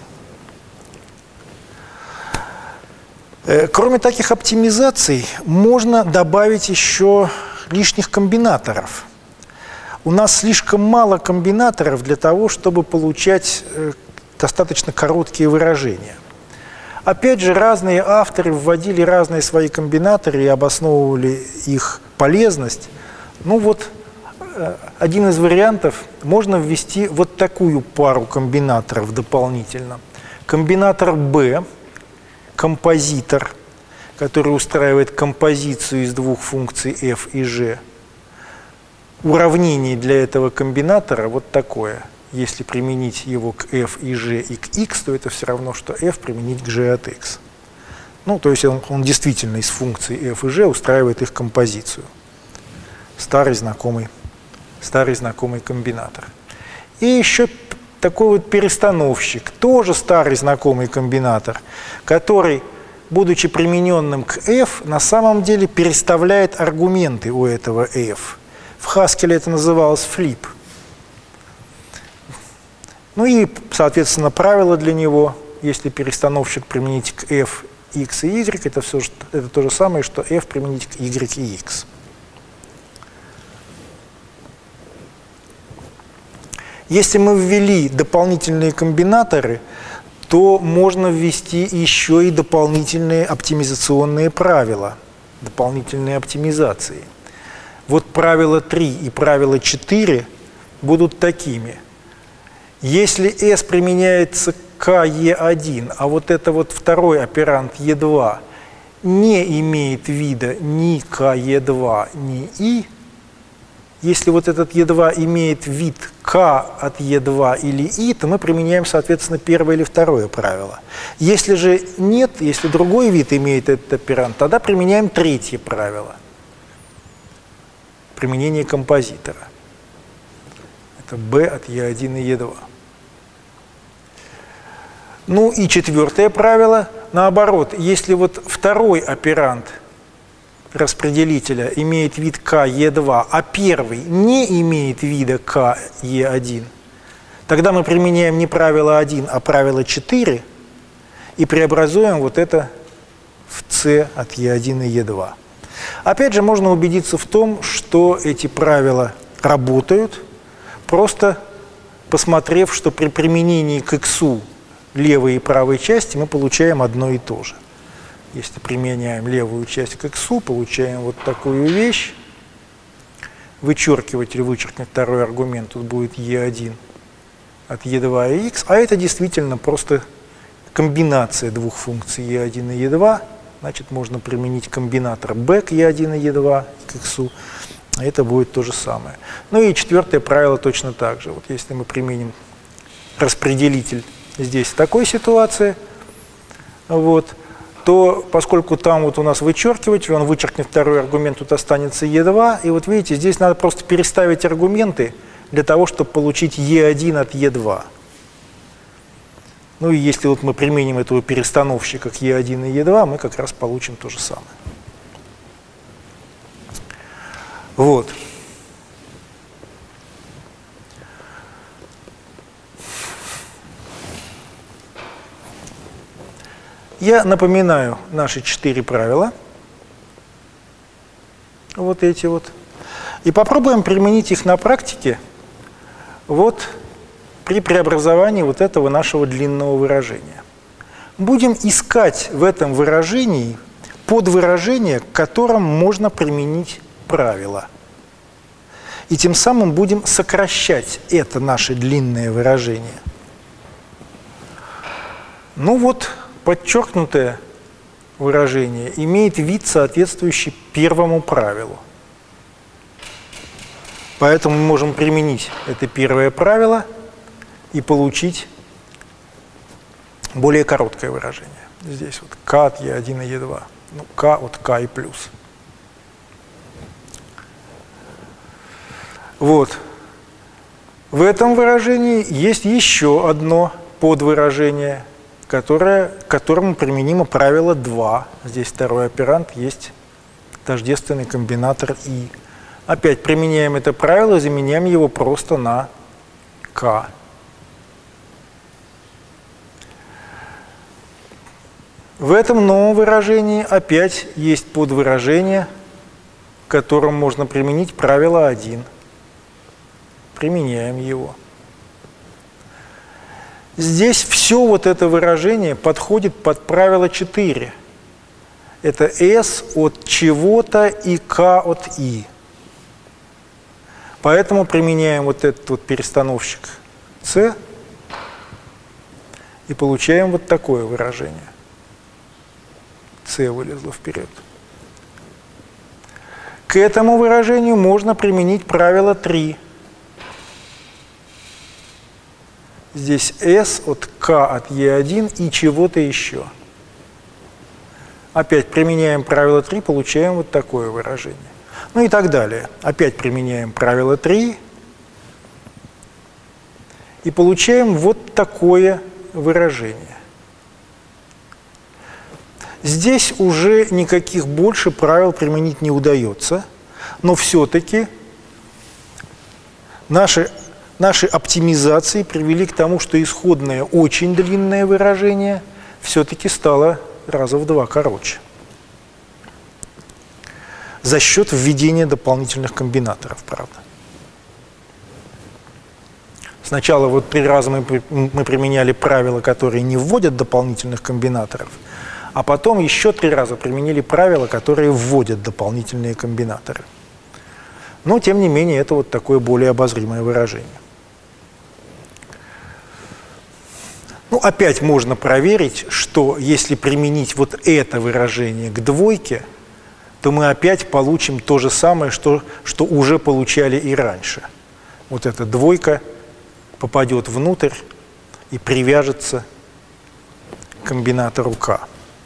Кроме таких оптимизаций, можно добавить еще лишних комбинаторов. У нас слишком мало комбинаторов для того, чтобы получать достаточно короткие выражения. Опять же, разные авторы вводили разные свои комбинаторы и обосновывали их полезность. Ну вот, один из вариантов, можно ввести вот такую пару комбинаторов дополнительно. Комбинатор B, композитор, который устраивает композицию из двух функций f и g. Уравнение для этого комбинатора вот такое. Если применить его к f и g и к x, то это все равно, что f применить к g от x. Ну, то есть он действительно из функций f и g устраивает их композицию. Старый знакомый комбинатор. И еще такой вот перестановщик, тоже старый знакомый комбинатор, который, будучи примененным к f, на самом деле переставляет аргументы у этого f. В Haskell это называлось flip. Ну и, соответственно, правило для него, если перестановщик применить к f, x и y, это то же самое, что f применить к y и x. Если мы ввели дополнительные комбинаторы, то можно ввести еще и дополнительные оптимизационные правила, дополнительные оптимизации. Вот правило 3 и правило 4 будут такими. Если s применяется к e1, а вот это вот второй операнд e2 не имеет вида ни k e2, ни i, если вот этот e2 имеет вид k от e2 или i, то мы применяем, соответственно, первое или второе правило. Если же нет, если другой вид имеет этот операнд, тогда применяем третье правило. Применение композитора. Это b от e1 и e2. Ну и четвертое правило, наоборот, если вот второй операнд распределителя имеет вид k e2, а первый не имеет вида k e1, тогда мы применяем не правило 1, а правило 4 и преобразуем вот это в c от e1 и e2. Опять же, можно убедиться в том, что эти правила работают, просто посмотрев, что при применении к x левой и правой части мы получаем одно и то же. Если применяем левую часть к x, получаем вот такую вещь. Вычеркиватель вычеркнет второй аргумент, тут будет e1 от e2 и x. А это действительно просто комбинация двух функций e1 и e2. Значит, можно применить комбинатор b к e1 и e2 к x. А это будет то же самое. Ну и четвертое правило точно так же. Вот если мы применим распределитель здесь в такой ситуации, вот, то поскольку там вот у нас вычеркиватель, он вычеркнет второй аргумент, тут останется e2. И вот видите, здесь надо просто переставить аргументы для того, чтобы получить Е1 от Е2. Ну и если вот мы применим этого перестановщика к Е1 и Е2, мы как раз получим то же самое. Вот. Я напоминаю наши 4 правила. Вот эти вот. И попробуем применить их на практике вот при преобразовании вот этого нашего длинного выражения. Будем искать в этом выражении подвыражение, к которым можно применить правило. И тем самым будем сокращать это наше длинное выражение. Ну вот, подчеркнутое выражение имеет вид, соответствующий первому правилу. Поэтому мы можем применить это первое правило и получить более короткое выражение. Здесь вот k от E1 и E2. Ну, k от k и плюс. Вот. В этом выражении есть еще одно подвыражение, к которому применимо правило 2. Здесь второй операнд, есть тождественный комбинатор i. Опять применяем это правило и заменяем его просто на k. В этом новом выражении опять есть подвыражение, к которому можно применить правило 1. Применяем его. Здесь все вот это выражение подходит под правило 4. Это s от чего-то и k от i. Поэтому применяем вот этот вот перестановщик c и получаем вот такое выражение. c вылезло вперед. К этому выражению можно применить правило 3. Здесь s от k от E1 и чего-то еще. Опять применяем правило 3, получаем вот такое выражение. Ну и так далее. Опять применяем правило 3 и получаем вот такое выражение. Здесь уже никаких больше правил применить не удается, но все-таки наши оптимизации привели к тому, что исходное очень длинное выражение все-таки стало раза в 2 короче. За счет введения дополнительных комбинаторов, правда. Сначала вот 3 раза мы применяли правила, которые не вводят дополнительных комбинаторов, а потом еще 3 раза применили правила, которые вводят дополнительные комбинаторы. Но, тем не менее, это вот такое более обозримое выражение. Ну, опять можно проверить, что если применить вот это выражение к двойке, то мы опять получим то же самое, что уже получали и раньше. Вот эта двойка попадет внутрь и привяжется к комбинатору k.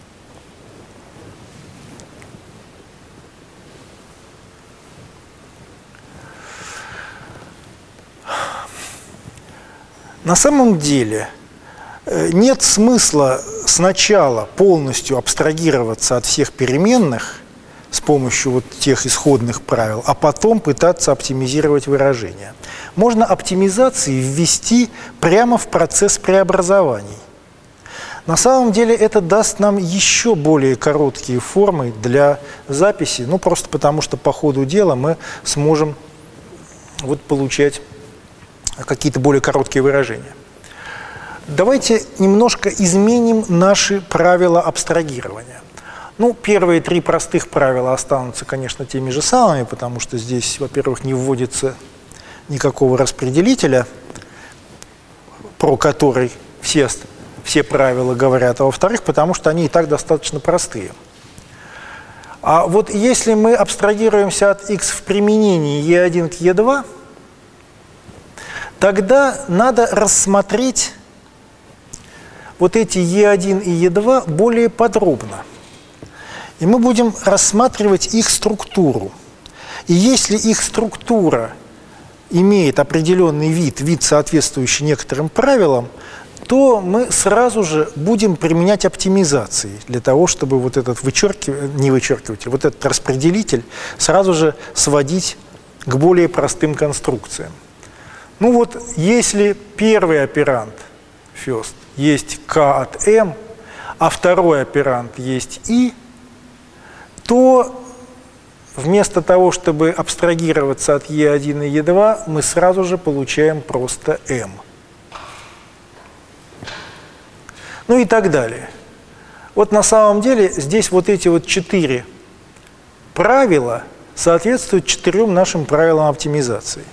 На самом деле нет смысла сначала полностью абстрагироваться от всех переменных с помощью вот тех исходных правил, а потом пытаться оптимизировать выражение. Можно оптимизации ввести прямо в процесс преобразований. На самом деле это даст нам еще более короткие формы для записи, ну просто потому что по ходу дела мы сможем вот получать какие-то более короткие выражения. Давайте немножко изменим наши правила абстрагирования. Ну, первые 3 простых правила останутся, конечно, теми же самыми, потому что здесь, во-первых, не вводится никакого распределителя, про который все правила говорят, а во-вторых, потому что они и так достаточно простые. А вот если мы абстрагируемся от x в применении E1 к E2, тогда надо рассмотреть вот эти E1 и E2 более подробно. И мы будем рассматривать их структуру. И если их структура имеет определенный вид, соответствующий некоторым правилам, то мы сразу же будем применять оптимизации для того, чтобы вот этот вот этот распределитель сразу же сводить к более простым конструкциям. Ну вот, если первый операнд first есть k от m, а второй операнд есть i, то вместо того, чтобы абстрагироваться от e1 и e2, мы сразу же получаем просто m. Ну и так далее. Вот на самом деле здесь вот эти вот 4 правила соответствуют 4 нашим правилам оптимизации.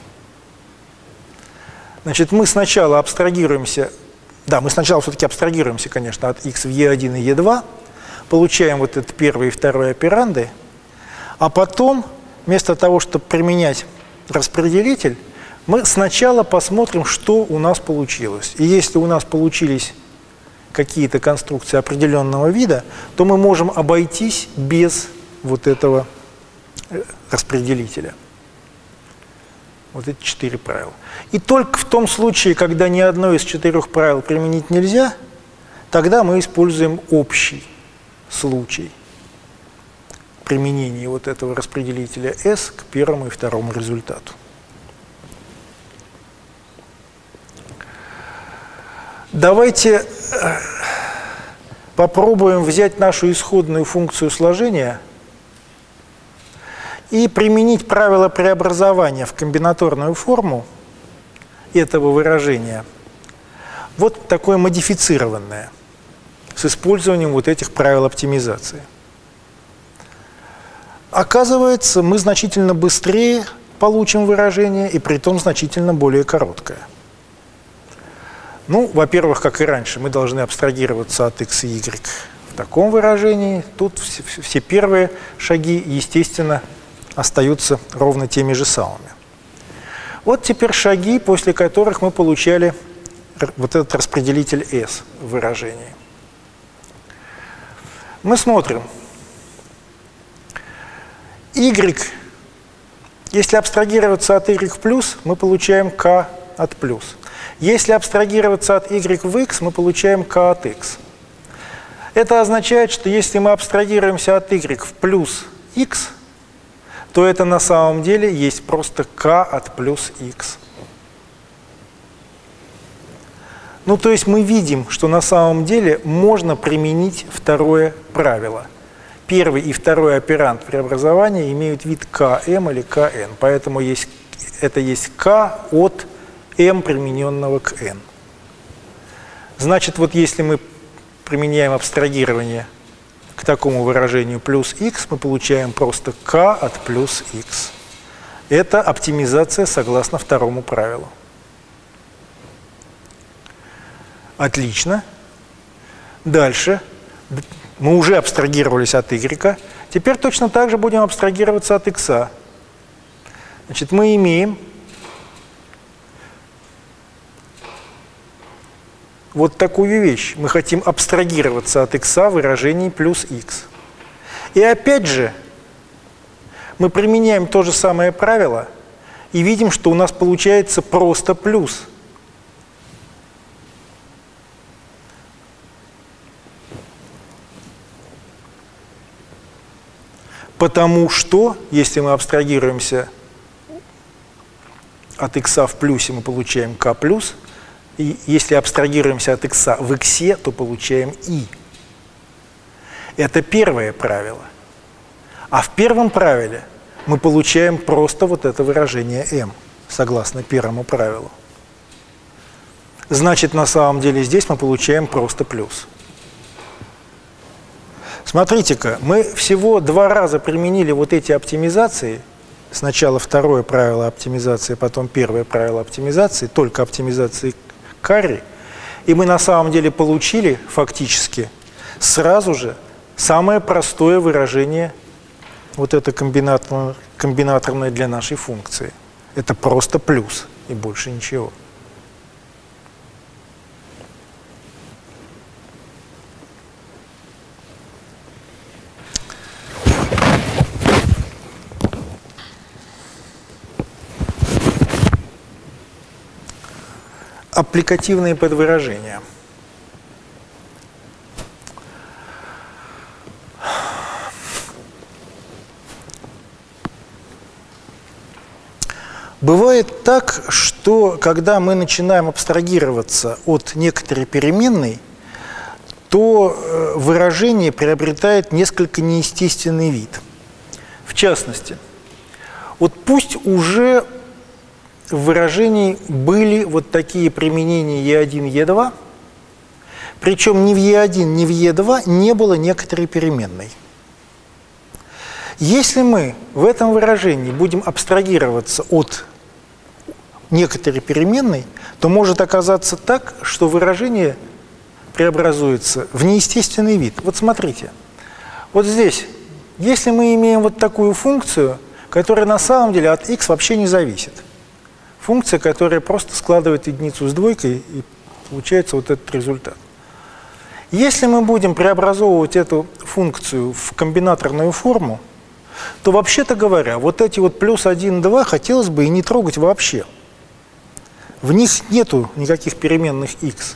Значит, мы сначала абстрагируемся, мы сначала все-таки абстрагируемся, конечно, от x в e1 и e2, получаем вот этот первый и второй операнды, а потом, вместо того, чтобы применять распределитель, мы сначала посмотрим, что у нас получилось. И если у нас получились какие-то конструкции определенного вида, то мы можем обойтись без вот этого распределителя. Вот эти 4 правила. И только в том случае, когда ни одно из 4 правил применить нельзя, тогда мы используем общий случай применения вот этого распределителя S к первому и второму результату. Давайте попробуем взять нашу исходную функцию сложения и применить правило преобразования в комбинаторную форму этого выражения, вот такое модифицированное, с использованием вот этих правил оптимизации. Оказывается, мы значительно быстрее получим выражение, и притом значительно более короткое. Ну, во-первых, как и раньше, мы должны абстрагироваться от x и y в таком выражении. Тут все первые шаги, естественно, остаются ровно теми же самыми. Вот теперь шаги, после которых мы получали вот этот распределитель S в выражении. Мы смотрим. Y, если абстрагироваться от y+, мы получаем k от плюс. Если абстрагироваться от y в x, мы получаем k от x. Это означает, что если мы абстрагируемся от y в плюс x, то это на самом деле есть просто k от плюс x. Ну, то есть мы видим, что на самом деле можно применить второе правило. Первый и второй операнд преобразования имеют вид km или kn, поэтому это есть k от m, примененного к n. Значит, вот если мы применяем абстрагирование к такому выражению плюс x, мы получаем просто k от плюс x. Это оптимизация согласно второму правилу. Отлично. Дальше. Мы уже абстрагировались от y. Теперь точно так же будем абстрагироваться от x. Значит, мы имеем вот такую вещь. Мы хотим абстрагироваться от x в выражении плюс x. И опять же, мы применяем то же самое правило и видим, что у нас получается просто плюс. Потому что, если мы абстрагируемся от x в плюсе, мы получаем k плюс. И если абстрагируемся от x в x, то получаем i. Это первое правило. А в первом правиле мы получаем просто вот это выражение m, согласно первому правилу. Значит, на самом деле здесь мы получаем просто плюс. Смотрите-ка, мы всего 2 раза применили вот эти оптимизации. Сначала второе правило оптимизации, потом первое правило оптимизации, только оптимизации carry. И мы на самом деле получили фактически сразу же самое простое выражение, вот это комбинаторное для нашей функции. Это просто плюс и больше ничего. аппликативные подвыражения. Бывает так, что когда мы начинаем абстрагироваться от некоторой переменной, то выражение приобретает несколько неестественный вид. В частности, вот пусть уже в выражении были вот такие применения Е1, Е2, причем ни в Е1, ни в Е2 не было некоторой переменной. Если мы в этом выражении будем абстрагироваться от некоторой переменной, то может оказаться так, что выражение преобразуется в неестественный вид. Вот смотрите, вот здесь, если мы имеем вот такую функцию, которая на самом деле от x вообще не зависит, функция, которая просто складывает единицу с двойкой, и получается вот этот результат. Если мы будем преобразовывать эту функцию в комбинаторную форму, то, вообще-то говоря, вот эти вот плюс 1, 2 хотелось бы и не трогать вообще. В них нету никаких переменных x.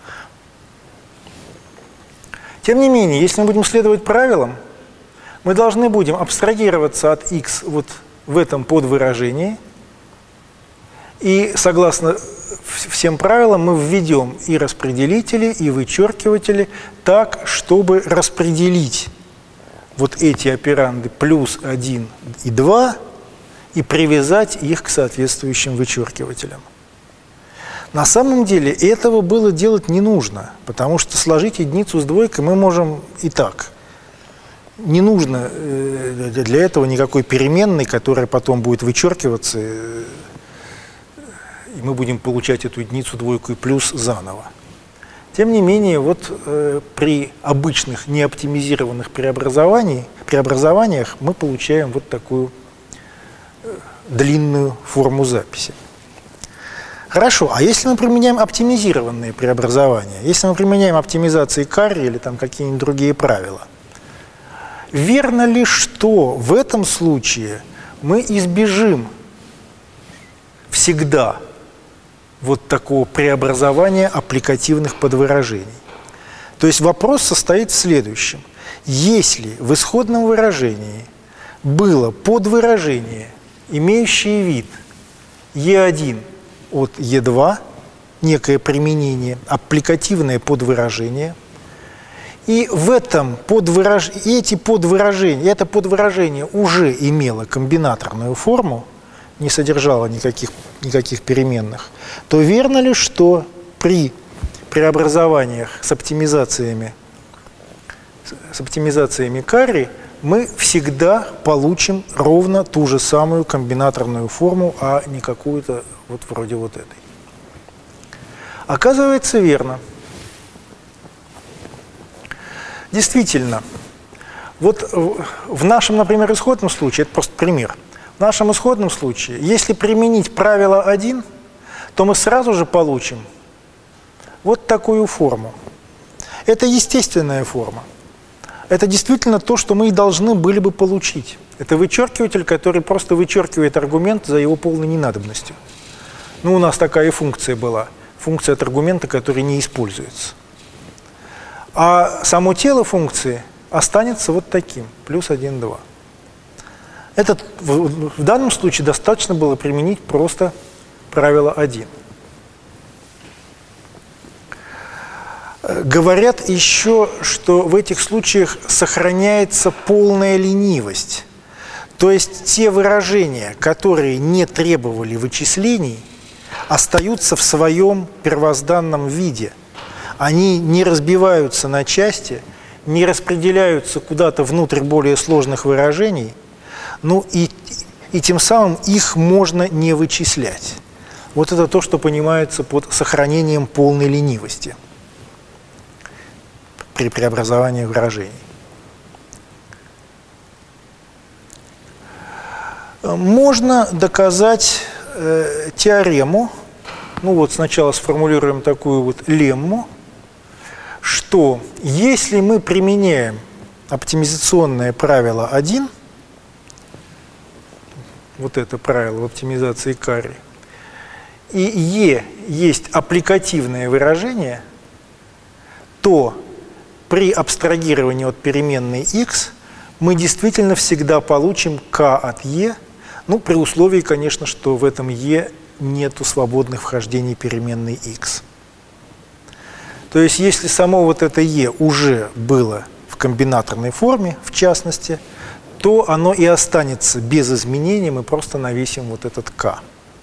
Тем не менее, если мы будем следовать правилам, мы должны будем абстрагироваться от x вот в этом подвыражении, и согласно всем правилам мы введем и распределители, и вычеркиватели так, чтобы распределить вот эти операнды плюс 1 и 2 и привязать их к соответствующим вычеркивателям. На самом деле этого было делать не нужно, потому что сложить единицу с двойкой мы можем и так. Не нужно для этого никакой переменной, которая потом будет вычеркиваться, и мы будем получать эту единицу, двойку и плюс заново. Тем не менее, вот при обычных неоптимизированных преобразованиях мы получаем вот такую длинную форму записи. Хорошо, а если мы применяем оптимизированные преобразования, если мы применяем оптимизации карри или там какие-нибудь другие правила, верно ли, что в этом случае мы избежим всегда вот такого преобразования аппликативных подвыражений? То есть вопрос состоит в следующем. Если в исходном выражении было подвыражение, имеющее вид Е1 от Е2, некое применение, аппликативное подвыражение, и в этом это подвыражение уже имело комбинаторную форму, не содержало никаких переменных, то верно ли, что при преобразованиях с оптимизациями карри мы всегда получим ровно ту же самую комбинаторную форму, а не какую-то вот вроде вот этой? Оказывается, верно. Действительно, вот в нашем, например, исходном случае, это просто пример, в нашем исходном случае, если применить правило 1, то мы сразу же получим вот такую форму. Это естественная форма. Это действительно то, что мы и должны были бы получить. Это вычеркиватель, который просто вычеркивает аргумент за его полной ненадобностью. Ну, у нас такая функция была. Функция от аргумента, который не используется. А само тело функции останется вот таким. Плюс 1, 2. В данном случае достаточно было применить просто правило 1. Говорят еще, что в этих случаях сохраняется полная ленивость. То есть те выражения, которые не требовали вычислений, остаются в своем первозданном виде. Они не разбиваются на части, не распределяются куда-то внутрь более сложных выражений, ну и тем самым их можно не вычислять. Вот это то, что понимается под сохранением полной ленивости при преобразовании выражений. Можно доказать теорему, ну вот сначала сформулируем такую вот лемму, что если мы применяем оптимизационное правило 1, вот это правило в оптимизации карри, и e есть аппликативное выражение, то при абстрагировании от переменной x мы действительно всегда получим k от e, ну, при условии, конечно, что в этом e нету свободных вхождений переменной x. То есть, если само вот это e уже было в комбинаторной форме, в частности, то оно и останется без изменений, мы просто навесим вот этот k.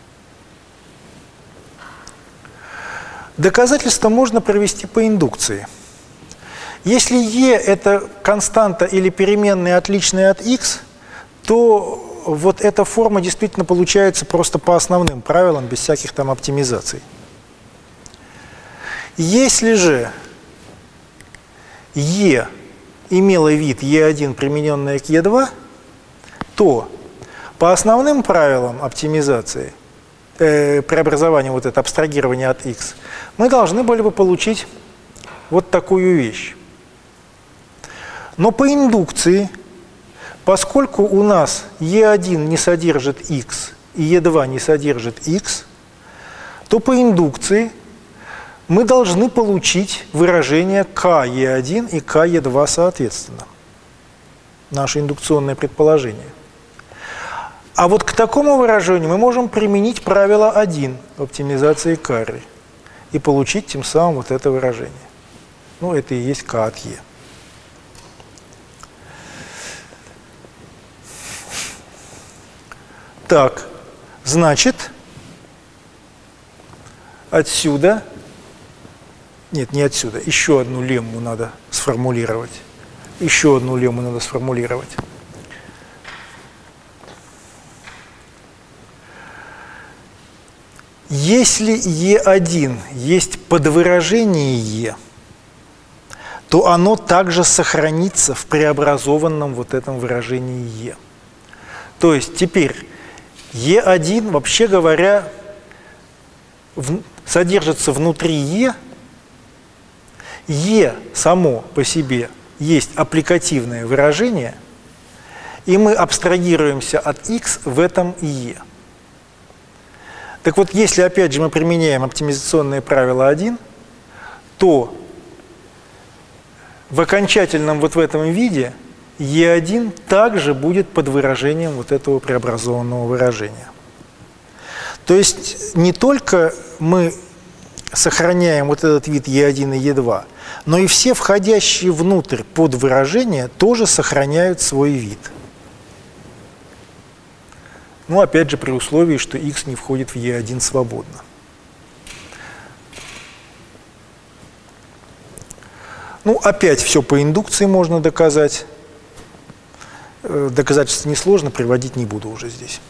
Доказательство можно провести по индукции. Если e – это константа или переменная, отличная от x, то вот эта форма действительно получается просто по основным правилам, без всяких там оптимизаций. Если же e имело вид e1, примененное к e2, то по основным правилам оптимизации, преобразования, вот это абстрагирование от x, мы должны были бы получить вот такую вещь. Но по индукции, поскольку у нас e1 не содержит x и e2 не содержит x, то по индукции мы должны получить выражение ke1 и ke2 соответственно. Наше индукционное предположение. А вот к такому выражению мы можем применить правило 1 в оптимизации Карри и получить тем самым вот это выражение. Ну, это и есть k от e. Так, значит, отсюда, нет, не отсюда, еще одну лемму надо сформулировать. Еще одну лемму надо сформулировать. Если e1 есть подвыражение e, то оно также сохранится в преобразованном вот этом выражении e. То есть теперь e1, вообще говоря, содержится внутри e. e само по себе есть аппликативное выражение, и мы абстрагируемся от x в этом e. Так вот, если опять же мы применяем оптимизационное правило 1, то в окончательном вот в этом виде e1 также будет под выражением вот этого преобразованного выражения. То есть не только мы сохраняем вот этот вид e1 и e2, но и все входящие внутрь подвыражения тоже сохраняют свой вид. Ну, опять же, при условии, что x не входит в e1 свободно. Ну, опять все по индукции можно доказать. Доказательство несложно, приводить не буду уже здесь.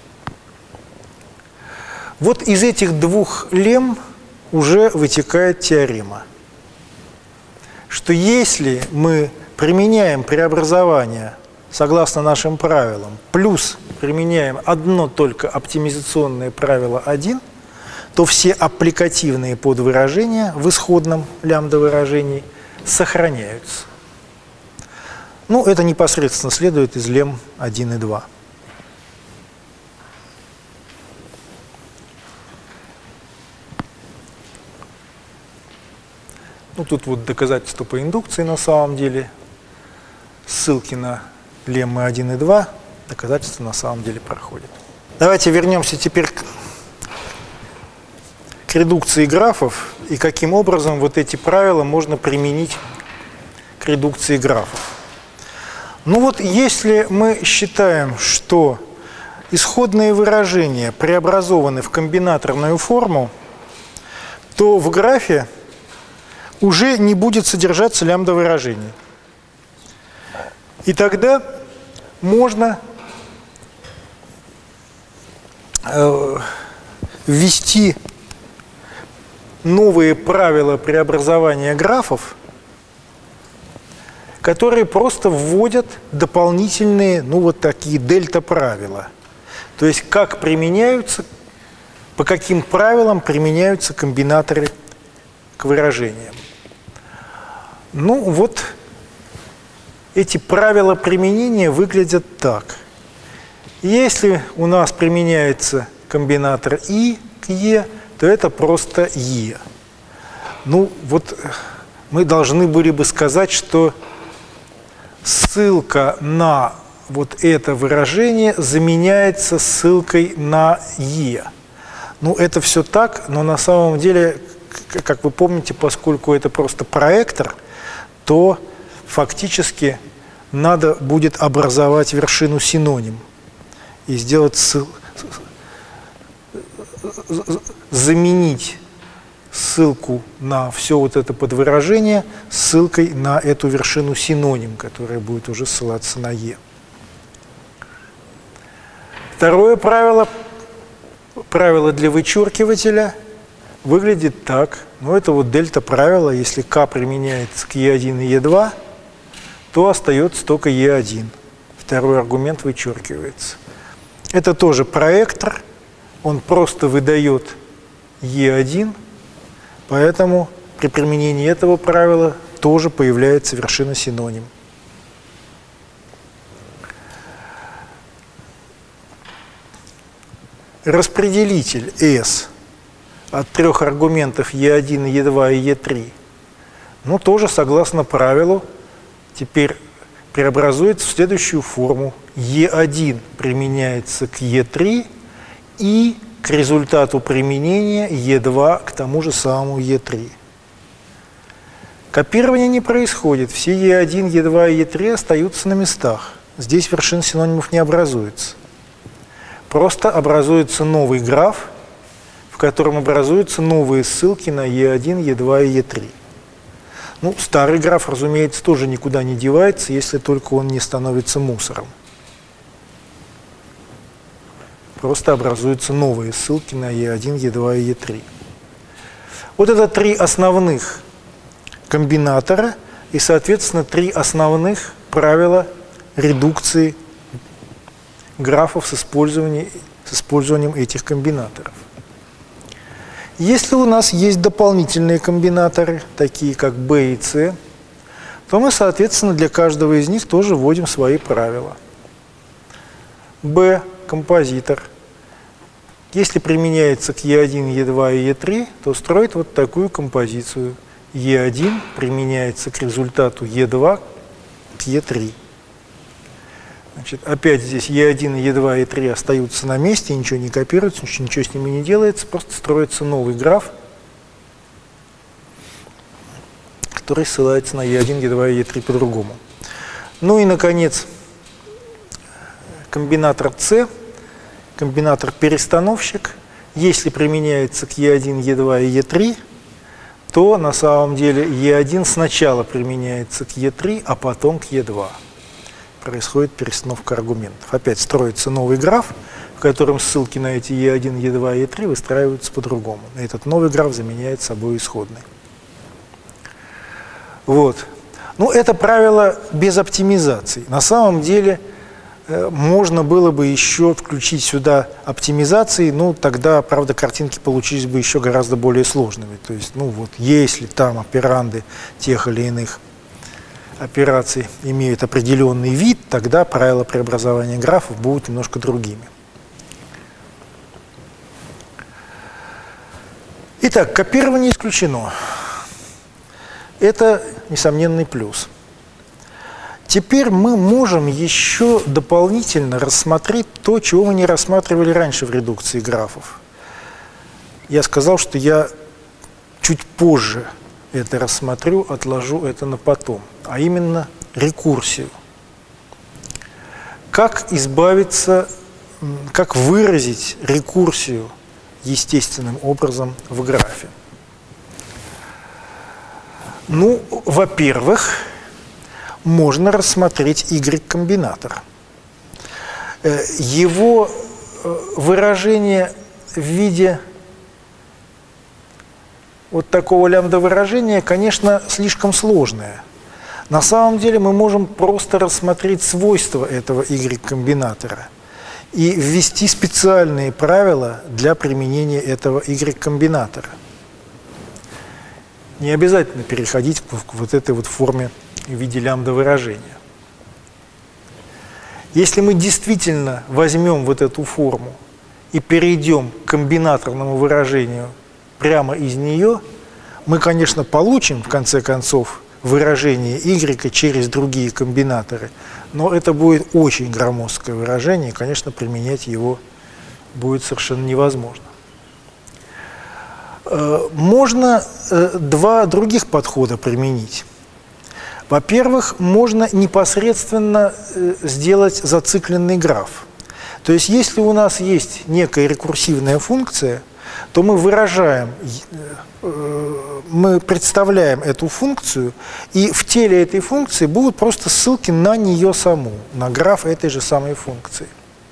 Вот из этих двух лемм уже вытекает теорема, что если мы применяем преобразование согласно нашим правилам, плюс применяем одно только оптимизационное правило 1, то все аппликативные подвыражения в исходном лямбда-выражении сохраняются. Ну, это непосредственно следует из лемм 1 и 2. Ну, тут вот доказательства по индукции на самом деле. Ссылки на леммы 1 и 2, доказательства на самом деле проходят. Давайте вернемся теперь к редукции графов и каким образом вот эти правила можно применить к редукции графов. Ну вот, если мы считаем, что исходные выражения преобразованы в комбинаторную форму, то в графе уже не будет содержаться лямбда-выражений. И тогда можно ввести новые правила преобразования графов, которые просто вводят дополнительные, ну вот такие дельта-правила. То есть как применяются, по каким правилам применяются комбинаторы к выражениям. Ну вот эти правила применения выглядят так. Если у нас применяется комбинатор I к E, то это просто e. Ну, вот мы должны были бы сказать, что ссылка на вот это выражение заменяется ссылкой на e. Ну, это все так, но на самом деле, как вы помните, поскольку это просто проектор, то фактически надо будет образовать вершину синоним и сделать заменить ссылку на все вот это подвыражение ссылкой на эту вершину синоним, которая будет уже ссылаться на e. Второе правило, правило для вычеркивателя, выглядит так. Ну, это вот дельта правило. Если k применяется к e1 и e2, то остается только e1. Второй аргумент вычеркивается. Это тоже проектор. Он просто выдает e1. Поэтому при применении этого правила тоже появляется вершина синоним. Распределитель S от трех аргументов E1, E2 и E3, ну, тоже согласно правилу, теперь преобразуется в следующую форму. E1 применяется к E3 и к результату применения E2 к тому же самому E3. Копирование не происходит. Все E1, E2 и E3 остаются на местах. Здесь вершин синонимов не образуется. Просто образуется новый граф, в котором образуются новые ссылки на E1, E2 и E3. Ну, старый граф, разумеется, тоже никуда не девается, если только он не становится мусором. Просто образуются новые ссылки на E1, E2 и E3. Вот это три основных комбинатора и, соответственно, три основных правила редукции графов с использованием этих комбинаторов. Если у нас есть дополнительные комбинаторы, такие как B и C, то мы, соответственно, для каждого из них тоже вводим свои правила. B – композитор. Если применяется к E1, E2 и E3, то строит вот такую композицию. E1 применяется к результату E2 к E3. Значит, опять здесь E1, E2 и E3 остаются на месте, ничего не копируется, ничего с ними не делается, просто строится новый граф, который ссылается на E1, E2 и E3 по-другому. Ну и, наконец, комбинатор C, комбинатор-перестановщик. Если применяется к E1, E2 и E3, то на самом деле E1 сначала применяется к E3, а потом к E2. Происходит перестановка аргументов. Опять строится новый граф, в котором ссылки на эти E1, E2 и E3 выстраиваются по-другому. Этот новый граф заменяет собой исходный. Вот. Ну, это правило без оптимизаций. На самом деле можно было бы еще включить сюда оптимизации, ну, тогда, правда, картинки получились бы еще гораздо более сложными. То есть, ну, вот, если там операнды тех или иных операций имеют определенный вид, тогда правила преобразования графов будут немножко другими. Итак, копирование исключено. Это несомненный плюс. Теперь мы можем еще дополнительно рассмотреть то, чего мы не рассматривали раньше в редукции графов. Я сказал, что я чуть позже это рассмотрю, отложу это на потом, а именно рекурсию. Как избавиться, как выразить рекурсию естественным образом в графе? Ну, во-первых, можно рассмотреть Y-комбинатор. Его выражение в виде вот такого лямбда-выражения, конечно, слишком сложное. На самом деле мы можем просто рассмотреть свойства этого Y-комбинатора и ввести специальные правила для применения этого Y-комбинатора. Не обязательно переходить к вот этой вот форме в виде лямбда-выражения. Если мы действительно возьмем вот эту форму и перейдем к комбинаторному выражению прямо из нее мы, конечно, получим, в конце концов, выражение y через другие комбинаторы, но это будет очень громоздкое выражение, и, конечно, применять его будет совершенно невозможно. Можно два других подхода применить. Во-первых, можно непосредственно сделать зацикленный граф. То есть, если у нас есть некая рекурсивная функция, то мы выражаем, мы представляем эту функцию, и в теле этой функции будут просто ссылки на нее саму, на граф этой же самой функции.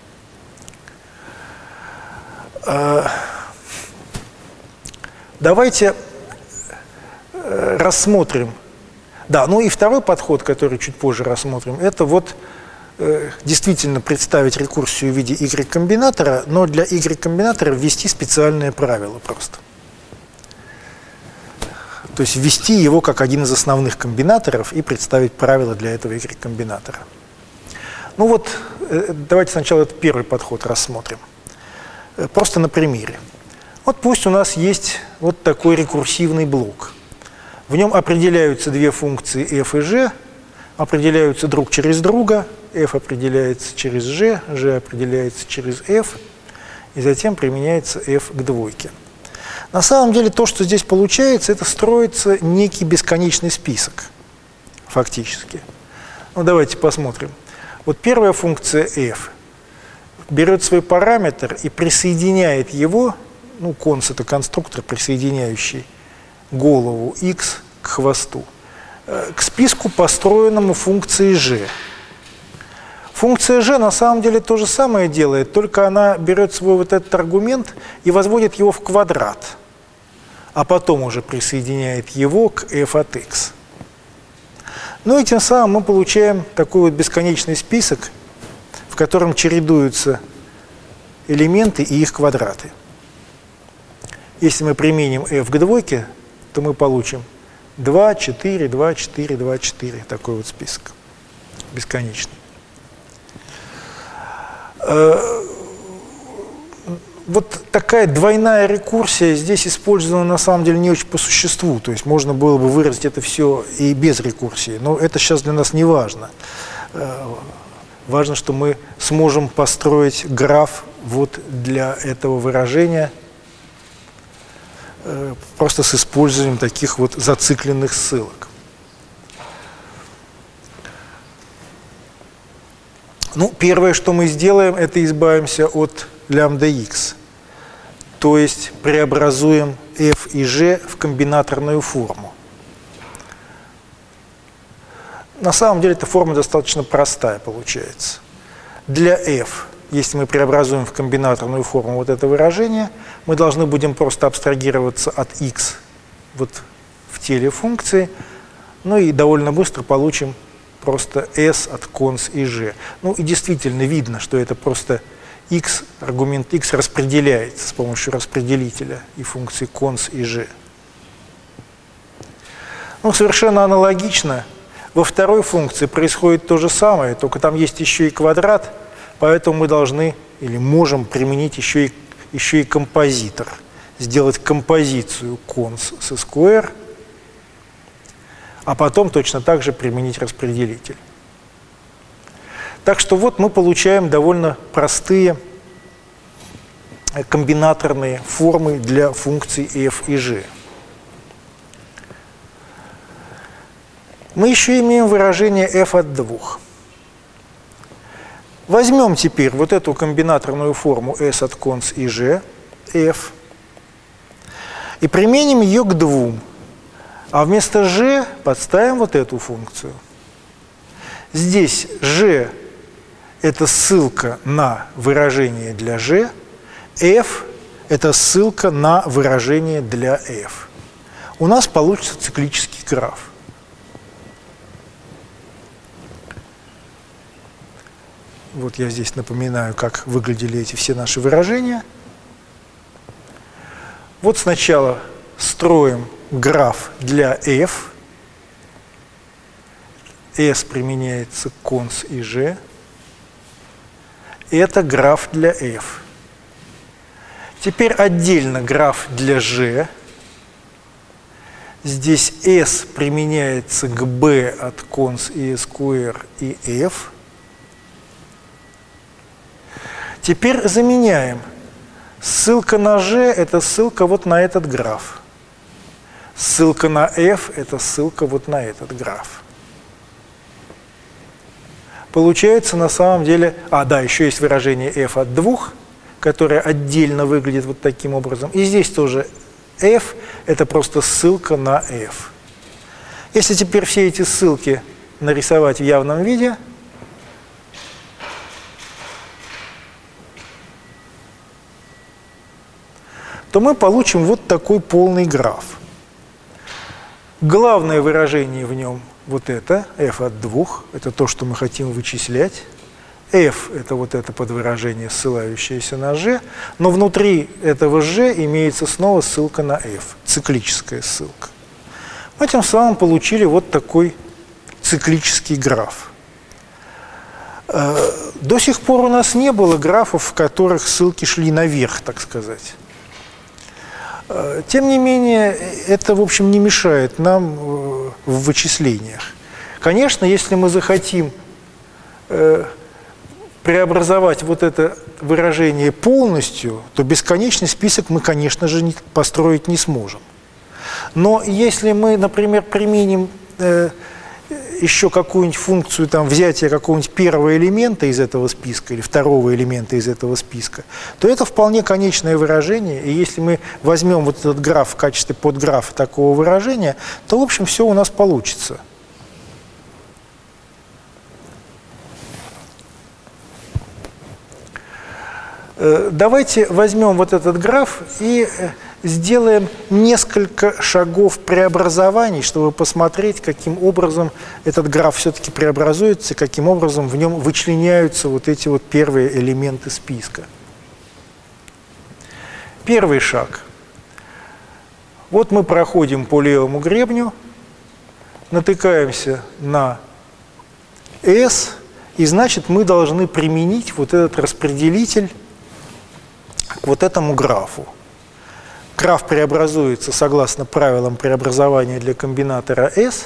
Давайте рассмотрим. Да, ну и второй подход, который чуть позже рассмотрим, это вот действительно представить рекурсию в виде y-комбинатора, но для y-комбинатора ввести специальное правило просто. То есть ввести его как один из основных комбинаторов и представить правила для этого y-комбинатора. Ну вот, давайте сначала этот первый подход рассмотрим. Просто на примере. Вот пусть у нас есть вот такой рекурсивный блок. В нем определяются две функции f и g, определяются друг через друга, f определяется через g, g определяется через f, и затем применяется f к двойке. На самом деле то, что здесь получается, это строится некий бесконечный список, фактически. Ну давайте посмотрим. Вот первая функция f берет свой параметр и присоединяет его, ну конс это конструктор, присоединяющий голову x к хвосту, к списку, построенному функцией g. Функция g на самом деле то же самое делает, только она берет свой вот этот аргумент и возводит его в квадрат, а потом уже присоединяет его к f от x. Ну и тем самым мы получаем такой вот бесконечный список, в котором чередуются элементы и их квадраты. Если мы применим f к двойке, то мы получим 2, 4, 2, 4, 2, 4. Такой вот список. Бесконечный. Вот такая двойная рекурсия здесь использована на самом деле не очень по существу. То есть можно было бы выразить это все и без рекурсии. Но это сейчас для нас не важно. Важно, что мы сможем построить граф вот для этого выражения просто с использованием таких вот зацикленных ссылок. Ну, первое, что мы сделаем, это избавимся от лямбда x. То есть преобразуем f и g в комбинаторную форму. На самом деле эта форма достаточно простая получается. Для f, если мы преобразуем в комбинаторную форму вот это выражение, мы должны будем просто абстрагироваться от x вот в теле функции, ну и довольно быстро получим просто s от конс и g. Ну и действительно видно, что это просто x, аргумент x распределяется с помощью распределителя и функции конс и g. Ну, совершенно аналогично во второй функции происходит то же самое, только там есть еще и квадрат, поэтому мы должны или можем применить еще и композитор, сделать композицию конс со square, а потом точно так же применить распределитель. Так что вот мы получаем довольно простые комбинаторные формы для функций f и g. Мы еще имеем выражение f от 2. Возьмем теперь вот эту комбинаторную форму s от конс и g, f, и применим ее к 2. А вместо g подставим вот эту функцию. Здесь g – это ссылка на выражение для g, f – это ссылка на выражение для f. У нас получится циклический граф. Вот я здесь напоминаю, как выглядели эти все наши выражения. Вот сначала строим граф для f. S применяется к конс и g. Это граф для f. Теперь отдельно граф для g. Здесь S применяется к B от cons E square и F. Теперь заменяем. Ссылка на G – это ссылка вот на этот граф. Ссылка на F – это ссылка вот на этот граф. Получается на самом деле… да, еще есть выражение F от 2, которое отдельно выглядит вот таким образом. И здесь тоже F – это просто ссылка на F. Если теперь все эти ссылки нарисовать в явном виде, то мы получим вот такой полный граф. Главное выражение в нем вот это, f от 2, это то, что мы хотим вычислять. F – это вот это подвыражение, ссылающееся на G, но внутри этого G имеется снова ссылка на F, циклическая ссылка. Мы тем самым получили вот такой циклический граф. До сих пор у нас не было графов, в которых ссылки шли наверх, так сказать. Тем не менее, это, в общем, не мешает нам в вычислениях. Конечно, если мы захотим преобразовать вот это выражение полностью, то бесконечный список мы, конечно же, построить не сможем. Но если мы, например, применим еще какую-нибудь функцию там, взятия какого-нибудь первого элемента из этого списка или второго элемента из этого списка, то это вполне конечное выражение. И если мы возьмем вот этот граф в качестве подграфа такого выражения, то, в общем, все у нас получится. Давайте возьмем вот этот граф и сделаем несколько шагов преобразований, чтобы посмотреть, каким образом этот граф все-таки преобразуется, каким образом в нем вычленяются вот эти вот первые элементы списка. Первый шаг. Вот мы проходим по левому гребню, натыкаемся на S, и значит мы должны применить вот этот распределитель к вот этому графу. Граф преобразуется согласно правилам преобразования для комбинатора S,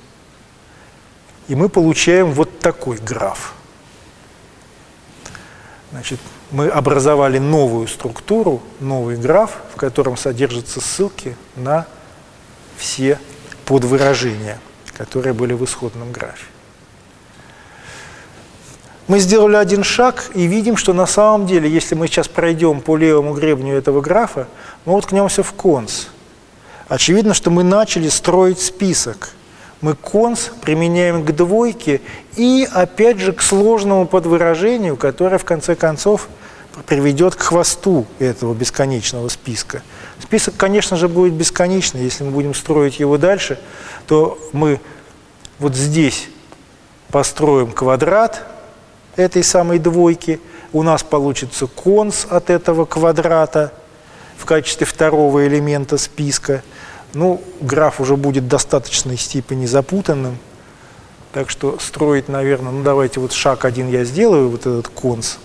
и мы получаем вот такой граф. Значит, мы образовали новую структуру, новый граф, в котором содержатся ссылки на все подвыражения, которые были в исходном графе. Мы сделали один шаг и видим, что на самом деле, если мы сейчас пройдем по левому гребню этого графа, мы уткнемся в конс. Очевидно, что мы начали строить список. Мы конс применяем к двойке и, опять же, к сложному подвыражению, которое, в конце концов, приведет к хвосту этого бесконечного списка. Список, конечно же, будет бесконечный. Если мы будем строить его дальше, то мы вот здесь построим квадрат этой самой двойки, у нас получится конс от этого квадрата в качестве второго элемента списка. Ну, граф уже будет в достаточной степени запутанным, так что строить, наверное, ну давайте вот шаг один я сделаю, вот этот конс.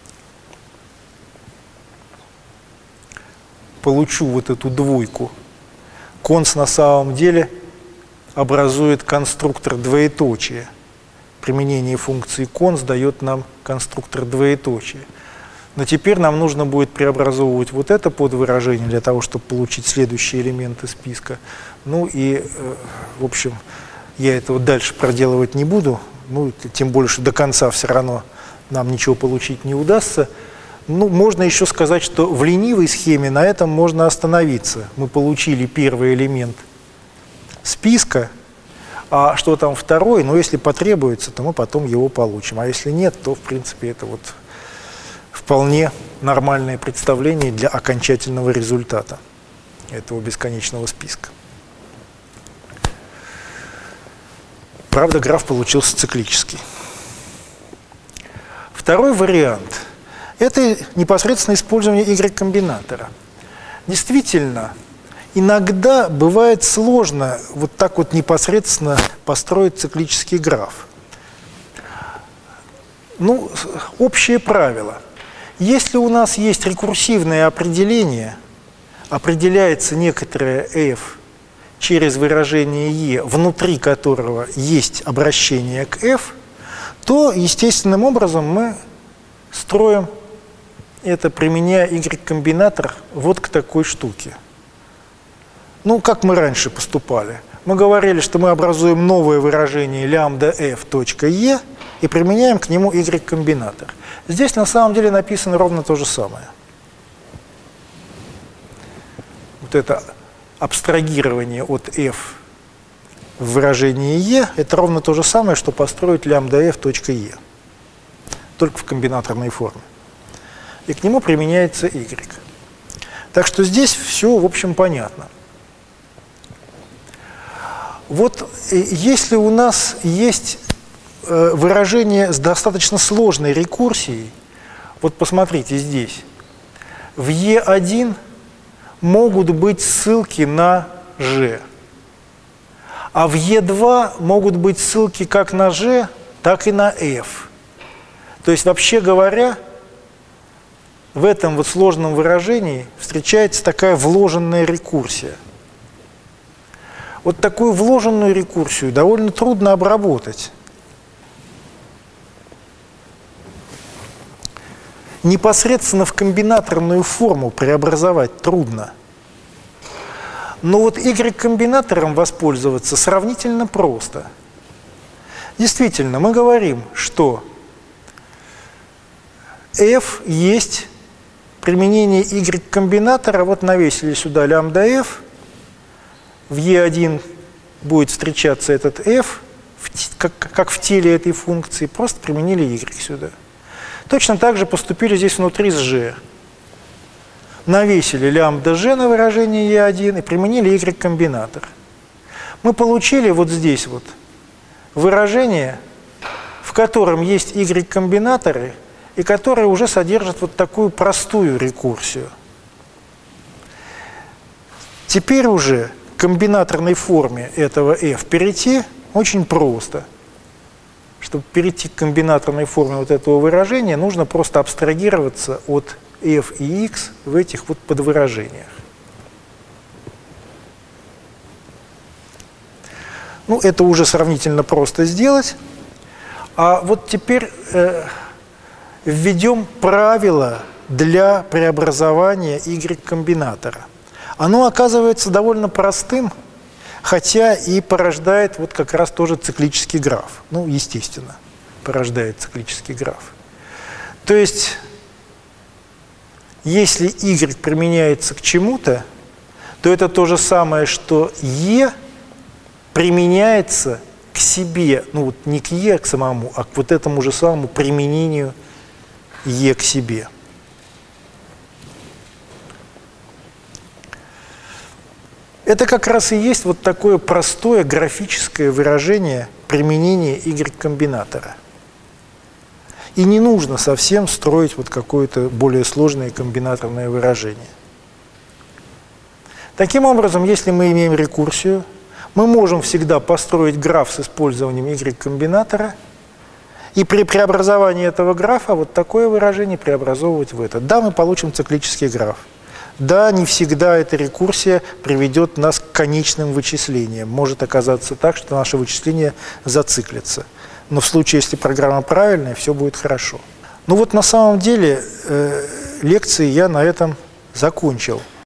Получу вот эту двойку. Конс на самом деле образует конструктор двоеточия. Применение функции конс дает нам конструктор двоеточия. Но теперь нам нужно будет преобразовывать вот это подвыражение для того, чтобы получить следующие элементы списка. Ну и, в общем, я этого дальше проделывать не буду. Ну, тем больше до конца все равно нам ничего получить не удастся. Ну, можно еще сказать, что в ленивой схеме на этом можно остановиться. Мы получили первый элемент списка, а что там второй, но если потребуется, то мы потом его получим. А если нет, то, в принципе, это вот вполне нормальное представление для окончательного результата этого бесконечного списка. Правда, граф получился циклический. Второй вариант – это непосредственно использование Y-комбинатора. Действительно, иногда бывает сложно вот так вот непосредственно построить циклический граф. Ну, общее правило. Если у нас есть рекурсивное определение, определяется некоторое f через выражение e, внутри которого есть обращение к f, то естественным образом мы строим это, применяя y-комбинатор вот к такой штуке. Ну, как мы раньше поступали. Мы говорили, что мы образуем новое выражение лямбда f.e и применяем к нему y-комбинатор. Здесь на самом деле написано ровно то же самое. Вот это абстрагирование от f в выражении e – это ровно то же самое, что построить лямбда f.e, только в комбинаторной форме. И к нему применяется y. Так что здесь все, в общем, понятно. Вот если у нас есть выражение с достаточно сложной рекурсией, вот посмотрите здесь, в E1 могут быть ссылки на G, а в E2 могут быть ссылки как на G, так и на F. То есть, вообще говоря, в этом вот сложном выражении встречается такая вложенная рекурсия. Вот такую вложенную рекурсию довольно трудно обработать. Непосредственно в комбинаторную форму преобразовать трудно. Но вот y-комбинатором воспользоваться сравнительно просто. Действительно, мы говорим, что f есть применение y-комбинатора, вот навесили сюда лямбда f, в E1 будет встречаться этот f, как в теле этой функции, просто применили y сюда. Точно так же поступили здесь внутри с g. Навесили лямбда g на выражение E1 и применили y-комбинатор. Мы получили вот здесь вот выражение, в котором есть y-комбинаторы, и которые уже содержат вот такую простую рекурсию. Теперь уже к комбинаторной форме этого f перейти очень просто. Чтобы перейти к комбинаторной форме вот этого выражения, нужно просто абстрагироваться от f и x в этих вот подвыражениях. Ну, это уже сравнительно просто сделать. А вот теперь введем правило для преобразования y-комбинатора. Оно оказывается довольно простым, хотя и порождает вот как раз тоже циклический граф. Ну, естественно, порождает циклический граф. То есть, если y применяется к чему-то, то это то же самое, что e применяется к себе, ну вот не к e к самому, а к вот этому же самому применению e к себе. Это как раз и есть вот такое простое графическое выражение применения y-комбинатора. И не нужно совсем строить вот какое-то более сложное комбинаторное выражение. Таким образом, если мы имеем рекурсию, мы можем всегда построить граф с использованием y-комбинатора, и при преобразовании этого графа вот такое выражение преобразовывать в это. Да, мы получим циклический граф. Да, не всегда эта рекурсия приведет нас к конечным вычислениям. Может оказаться так, что наше вычисление зациклится. Но в случае, если программа правильная, все будет хорошо. Ну вот на самом деле лекции я на этом закончил.